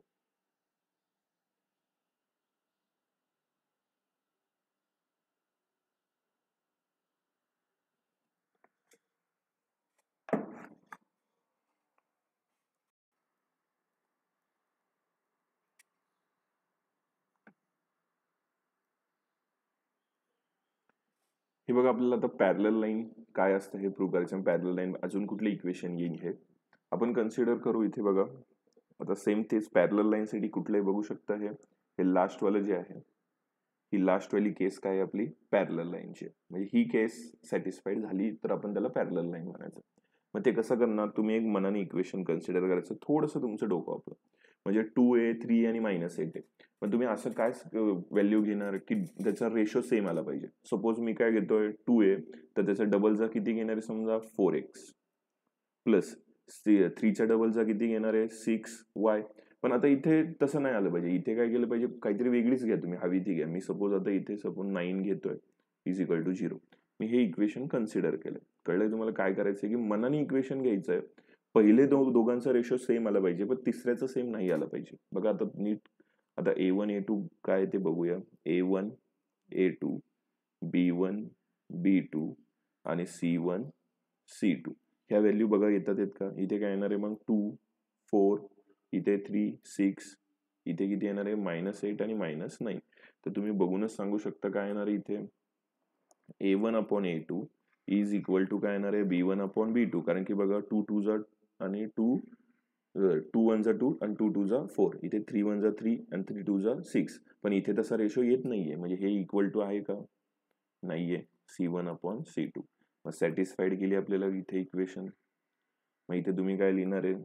हे बघा, आपल्याला आता पॅरलल लाईन काय असतं हे प्रूव्ह करायचं. पॅरलल लाईन अजून कुठले इक्वेशन येईल हे आपण कन्सिडर करू. इथे बघा आता सेम तेच पॅरलल लाईन साठी कुठलंही बघू शकता. हे लास्ट वालं जे आहे, ही लास्ट वाली केस काय आपली पॅरलल लाईनची. म्हणजे ही केस सॅटिस्फाईड झाली तर आपण त्याला पॅरलल लाईन म्हणायचं. मग ते कसं करणार, तुम्ही एक मनाने इक्वेशन कन्सिडर करायचं, थोडंसं तुमचं डोकं आपलं. म्हणजे 2a 3 आणि -8 आहे. पण तुम्ही असं काय व्हॅल्यू घेणार की त्याचा रेशो सेम आला पाहिजे. सपोज मी काय घेतोय 2a, तर त्याचा डबलचा किती घेणार आहे समजा 4x प्लस 3च्या डबलचा किती घेणार आहे 6y. पण आता इथे तसं नाही आलं पाहिजे. इथे काय केलं पाहिजे, काहीतरी वेगळीच घ्या तुम्ही, हवी ती घ्या. मी सपोज आता इथे 9 घेतोय इज इक्वल टू 0. मी हे इक्वेशन कन्सिडर केलं. कळलंय तुम्हाला काय करायचंय, की मनाने इक्वेशन घ्यायचंय. पहिले दोघांचा रेशो सेम आला पाहिजे, पण तिसऱ्याचा सेम नाही आला पाहिजे. बघा आता नीट आता A1 A2 काय ते बघूया. A1 A2 B1 B2 आणि C1 C2 ह्या व्हॅल्यू बघा येतात का. इथे काय येणार आहे मग 2 4, इथे 3 6, इथे किती येणार आहे -8 आणि -9. तर तुम्ही बघूनच सांगू शकता काय येणार आहे इथे A1 upon A2 is equal to काय येणार आहे B1 अपॉन B2. कारण की बघा 2 2 जा आणि 2 1 जा 2 आणि 2 2 जा 4. इथे 3 1 जा 3 आणि 3 2 जा 6. पण इथे तसा रेशो येत नाहीये. म्हणजे हे इक्वल टू आहे का नाहीये. C1 upon C2. मग सॅटिस्फाईड केली आपल्याला इथे इक्वेशन. मग इथे तुम्ही काय लिहिणार आहे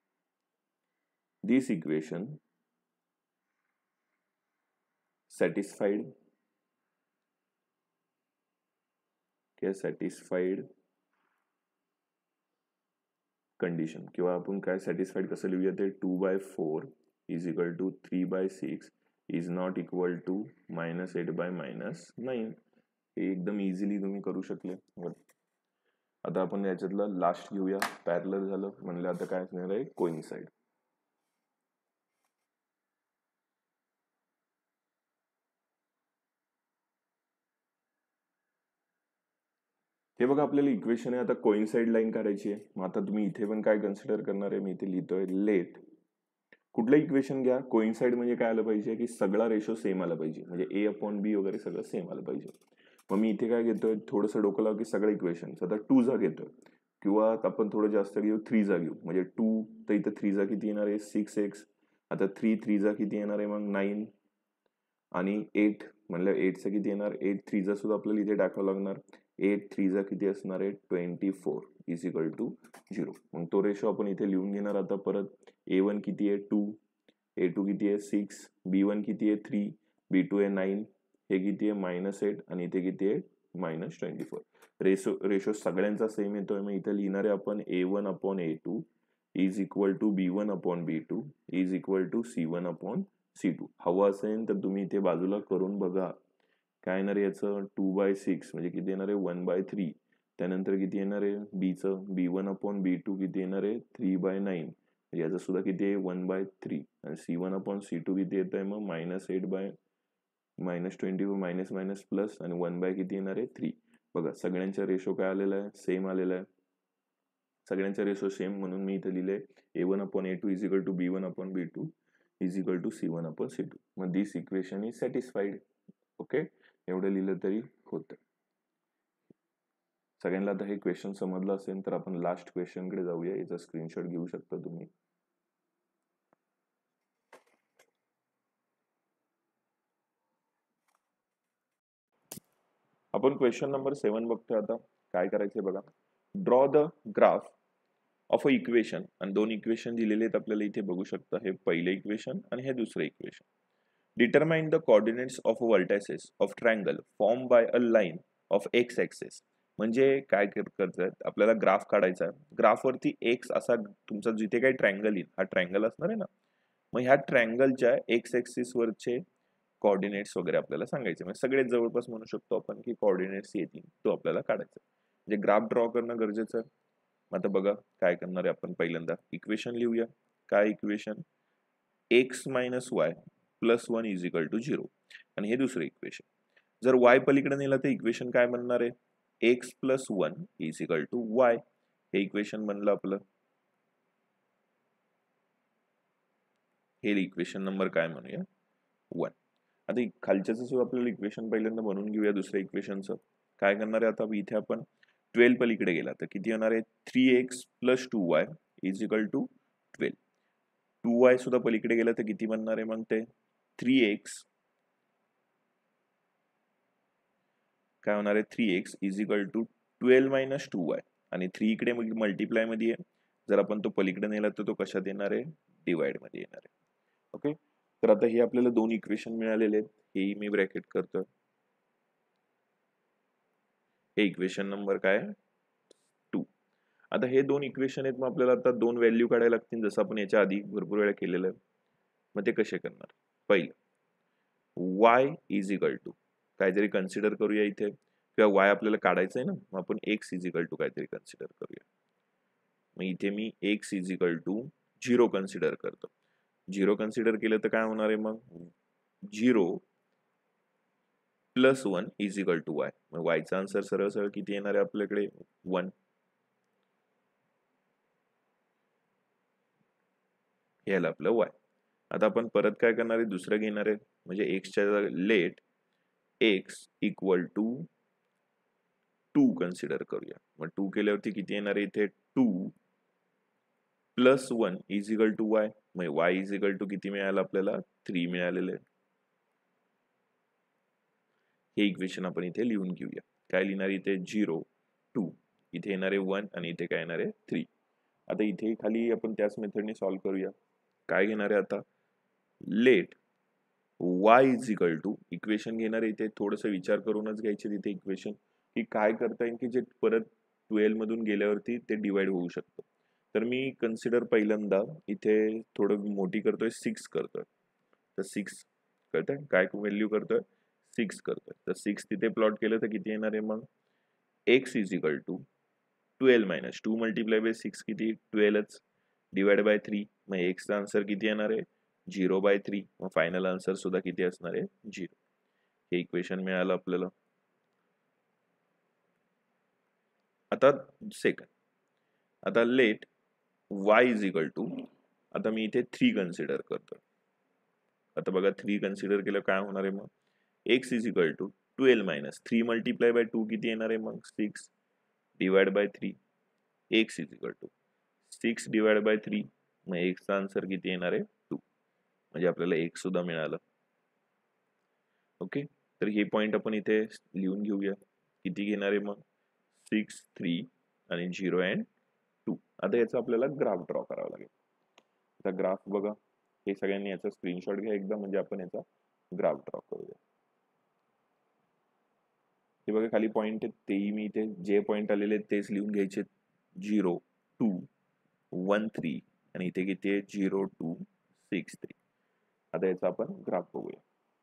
this equation satisfied satisfied condition. किंवा आपण काय सॅटिस्फाईड कसं लिहूया ते 2/4 is equal to 3/6 is not equal to -8/-9. हे एकदम इझिली तुम्ही करू शकले. आता आपण याच्यातला लास्ट घेऊया. पॅरलल झालं म्हणलं आता काय असणार आहे कोइन्साइड. हे बघा आपल्याला इक्वेशन आहे. आता कोइन्साइड लाईन काढायची आहे. मग आता तुम्ही इथे पण काय कन्सिडर करणार आहे मी इथे लिहितोय लेट. कुठलं इक्वेशन घ्या कोइन्साइड म्हणजे काय आलं पाहिजे की सगळा रेशो सेम आला पाहिजे. म्हणजे A अपॉन B वगैरे सगळं सेम आलं पाहिजे. मग मी इथे काय घेतोय थोडंसं डोकं लाव की सगळं इक्वेशन आता 2 जा घेतोय किंवा आपण थोडं जास्त घेऊ 3 जा घेऊ. म्हणजे 2 तर इथं 3 जा किती येणार आहे 6x. आता 3 3 जा किती येणार आहे मग 9 आणि 8 म्हणलं 8चं किती येणार 8 3 जा सुद्धा आपल्याला इथे टाकावं लागणार. 8 3 जा किती असणार आहे 24 इज इक्वल टू 0. मग तो रेशो आपण इथे लिहून घेणार. आता परत A1 किती आहे 2, A2 किती आहे 6, B1 किती आहे 3, B2 आहे 9, हे किती आहे -8 आणि इथे किती आहे -24. रेशो सगळ्यांचा सेम येतोय. मग इथे लिहिणार आहे आपण A1 upon A2 is equal to B1 upon B2 is equal to C1 upon C2. हवं असेल तर तुम्ही इथे बाजूला करून बघा काय येणार आहे याचं 2/6 म्हणजे किती येणार आहे 1/3. त्यानंतर किती येणार आहे बीचं B1 अपॉन B2 किती येणार आहे 3/9. याचं सुद्धा किती आहे 1/3 आणि C1 अपॉन C2 किती येत आहे मग -8/-24 मायनस मायनस प्लस आणि 1 किती येणार आहे 3. बघा सगळ्यांचा रेशो काय आलेला आहे सेम आलेला आहे. सगळ्यांचा रेशो सेम म्हणून मी इथे लिहिले A1 upon A2 is equal to B1 upon B2 is equal to C1 upon C2. मग this equation is satisfied. Okay एवढं लिहिलं तरी होतं. सगळ्यांना आता हे क्वेश्चन समजलं असेल तर आपण लास्ट क्वेश्चन कडे जाऊया. याचा स्क्रीनशॉट घेऊ शकता तुम्ही. आपण क्वेश्चन नंबर 7 बघतोय. आता काय करायचंय बघा draw the graph of a equation. आणि 2 इक्वेशन दिलेले आहेत आपल्याला इथे बघू शकता. हे पहिले इक्वेशन आणि हे दुसरे equation. Determine the coordinates of vertices of triangle form by a line of x axis. म्हणजे काय करतात आपल्याला ग्राफ काढायचा आहे. ग्राफवरती एक्स असा तुमचा जिथे काही ट्रायंगल येईल हा ट्रायंगल असणार आहे ना. मग ह्या ट्रायंगलच्या एक्स ऍक्सिस वरचे कोऑर्डिनेट्स वगैरे आपल्याला सांगायचे. म्हणजे सगळेच जवळपास म्हणू शकतो आपण की कोऑर्डिनेट्स येतील तो आपल्याला काढायचा. म्हणजे ग्राफ ड्रॉ करणं गरजेचं आहे. आता बघा काय करणार आहे आपण पहिल्यांदा इक्वेशन लिहूया. काय equation x minus y plus 1 is equal to 0. आणि हे दुसरे इक्वेशन. जर y पलीकडे नेला तर इक्वेशन काय बनणार आहे x plus 1 is equal to y. हे इक्वेशन बनलं आपलं. हे इक्वेशन नंबर काय म्हणूया 1. आता खालच्याच सुद्धा आपल्याला इक्वेशन पहिल्यांदा बनवून घेऊया दुसऱ्या इक्वेशनचं. काय करणार आहे आता इथे आपण 12 पलीकडे गेला तर किती येणार आहे 3x plus 2y is equal to 12. 2y सुद्धा पलीकडे गेला तर किती बनणार आहे मग ते 3x काय होणार आहे 3x is equal to 12 minus 2y. आणि 3 इकडे मल्टिप्लाय मध्ये आहे. जर आपण तो पलीकडे नेला तर तो कशात येणार आहे डिवाइड मध्ये येणार आहे. ओके तर आता हे आपल्याला 2 इक्वेशन मिळालेले आहेत. हे मी ब्रॅकेट करतोय. हे इक्वेशन नंबर काय 2. आता हे 2 इक्वेशन आहेत. मग आपल्याला आता 2 व्हॅल्यू काढायला लागतील जसं आपण याच्या आधी भरपूर वेळा केलेलं आहे. मग ते कसे करणार पहिलं y इज इक्वल टू काहीतरी कन्सिडर करूया इथे किंवा y आपल्याला काढायचं आहे ना. मग आपण x इज इक्वल टू काहीतरी कन्सिडर करूया. मग इथे मी x is equal to 0 consider करतो. झिरो कन्सिडर केलं तर काय होणार आहे मग 0 + 1 इज इक्वल टू वाय. मग वायचा आन्सर सरळ सरळ किती येणार आहे आपल्याकडे 1. हे आलं आपलं वाय. आता आपण परत काय करणार आहे, दुसरं घेणार आहे, म्हणजे एक्सच्या let x equal to 2 consider करूया. मग 2 केल्यावरती किती येणार आहे इथे 2 + 1 इज इक्वल टू वाय. मग वाय इज इक्वल टू किती मिळालं आपल्याला 3 मिळालेलं आहे. हे इक्वेशन आपण इथे लिहून घेऊया. काय लिहिणार इथे 0 2 इथे येणार आहे 1 आणि इथे काय येणार आहे 3. आता इथे खाली आपण त्याच मेथडने सॉल्व्ह करूया. काय घेणार आहे आता let y is equal to equation घेणार आहे इथे थोडंसं विचार करूनच घ्यायचे तिथे इक्वेशन की काय करता येईल की जे परत 12 मधून गेल्यावरती ते डिवाइड होऊ शकतं. तर मी कन्सिडर पहिल्यांदा इथे थोडं मोठी करतोय 6 करतोय. तर 6 कळतंय काय व्हॅल्यू करतोय 6 करतोय. तर 6 तिथे प्लॉट केलं तर किती येणार आहे मग x is equal to 12 minus 2 multiply by 6 किती 12च डिवाइड बाय 3. मग एक्सचा आन्सर किती येणार आहे 0/3. मग फायनल आन्सर सुद्धा किती असणार आहे 0. हे इक्वेशन मिळालं आपल्याला. आता सेकंड, आता let y is equal to आता मी इथे 3 कन्सिडर करतो. आता बघा 3 कन्सिडर केलं काय होणार आहे मग x is equal to 12 minus 3 multiply by 2 किती येणार आहे मग 6 divide by 3. x is equal to 6 divide by 3. मग एक्सचा आन्सर किती येणार आहे 2. म्हणजे आपल्याला एक सुद्धा मिळालं. ओके, तर हे पॉइंट आपण इथे लिहून घेऊया. किती घेणार आहे मग 6 3 आणि 0 अँड 2. आता याचा आपल्याला ग्राफ ड्रॉ करावा लागेल. आता ग्राफ बघा, हे सगळ्यांनी याचा स्क्रीनशॉट घ्या एकदा, म्हणजे आपण याचा ग्राफ ड्रॉ करूया. हे बघा खाली पॉइंट आहेत, तेही मी इथे जे पॉइंट आलेले आहेत तेच लिहून घ्यायचे. 0 2 1 3 आणि इथे किती आहे 0 2 6 3. आता याचा आपण ग्राफ बघूया.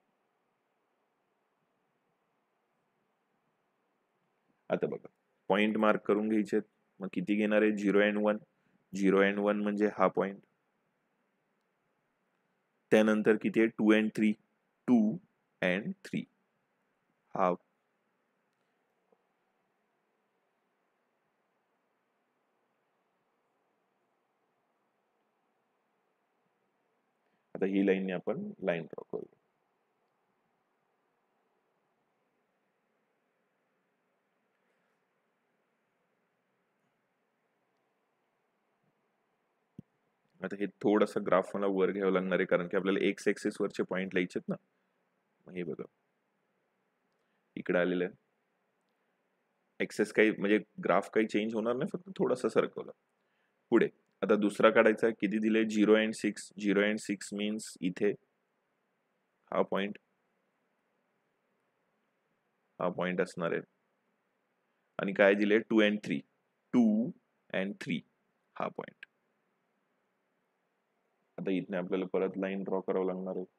आता बघा पॉइंट मार्क करून घ्यायचे. मग किती घेणार आहे 0 अँड 1. 0 अँड 1 म्हणजे हा पॉइंट. त्यानंतर किती आहे 2 अँड 3. 2 अँड 3 हा. आता ही लाईनने आपण लाईन ड्रॉ करूया. आता हे थोडासा ग्राफ मला वर घ्यावं लागणार आहे, कारण की आपल्याला एक्स एक्सिस वरचे पॉइंट लिहायचे ना. मग हे बघा इकडे आलेलं आहे. एक्सेस काही म्हणजे ग्राफ काही चेंज होणार नाही, फक्त थोडासा सरकवला पुढे. आता दुसरा काढायचा आहे. किती दिले 0 अँड 6. 0 अँड 6 मीन्स इथे हा पॉइंट असणार आहे. आणि काय दिले 2 अँड 3. 2 अँड 3 हा पॉइंट. आता इथे आपल्याला परत लाईन ड्रॉ करावं लागणार आहे.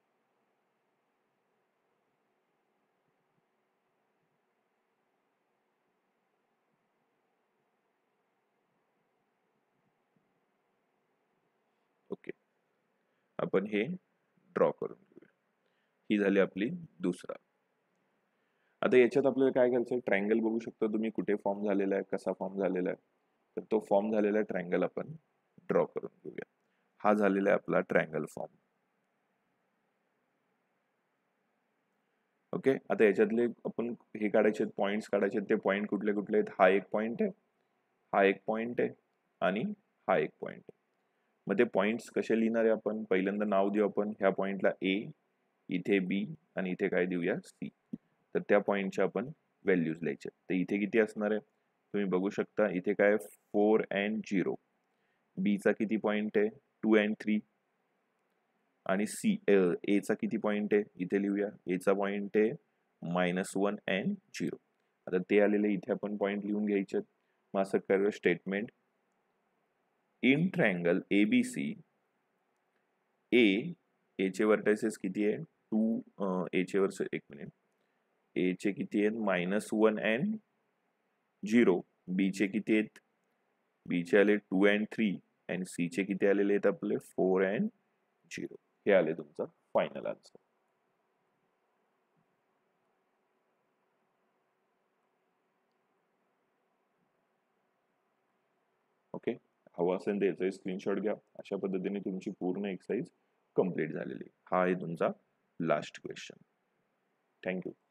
ओके, आपण हे ड्रॉ करून घेऊया. ही झाली आपली दुसरा. आता याच्यात आपल्याला काय करायचं, ट्रायंगल बघू शकता तुम्ही कुठे फॉर्म झालेला आहे, कसा फॉर्म झालेला आहे. तर तो फॉर्म झालेला ट्रायंगल आपण ड्रॉ करून घेऊया. हा झालेला आहे आपला ट्रायंगल फॉर्म. ओके, आता याच्यातले आपण हे काढायचे पॉइंट्स काढायचे. ते पॉइंट कुठले कुठले आहेत, हा एक पॉइंट आहे, हा एक पॉइंट आहे आणि हा एक पॉइंट आहे. मग ते पॉइंट्स कसे लिहिणार आहे आपण, पहिल्यांदा नाव देऊ आपण ह्या पॉइंटला ए, इथे बी आणि इथे काय देऊया सी. तर त्या पॉइंटच्या आपण व्हॅल्यूज लिहायचे. तर इथे किती असणार आहे तुम्ही बघू शकता. इथे काय 4 अँड 0. बी चा किती पॉइंट आहे 2 अँड 3. आणि सी ए चा किती पॉइंट आहे इथे लिहूया. ए चा पॉइंट आहे -1 अँड 0. आता ते आलेले इथे आपण पॉइंट लिहून घ्यायचे. मग असं करूया statement in triangle ABC A चे वर्टायसेस किती आहे 2. ए चे वर्स एक मिनिट, ए चे किती आहेत -1 अँड 0. बी चे किती आहेत, बी चे आले 2 अँड 3 अँड सी चे किती आलेले आहेत आपले 4 अँड 0. हे आले तुमचं फायनल आन्सर. ओके, हवं असेल तर याचा स्क्रीनशॉट घ्या. अशा पद्धतीने तुमची पूर्ण एक्सरसाइज कंप्लीट झालेली. हा आहे तुमचा लास्ट क्वेश्चन. थँक्यू.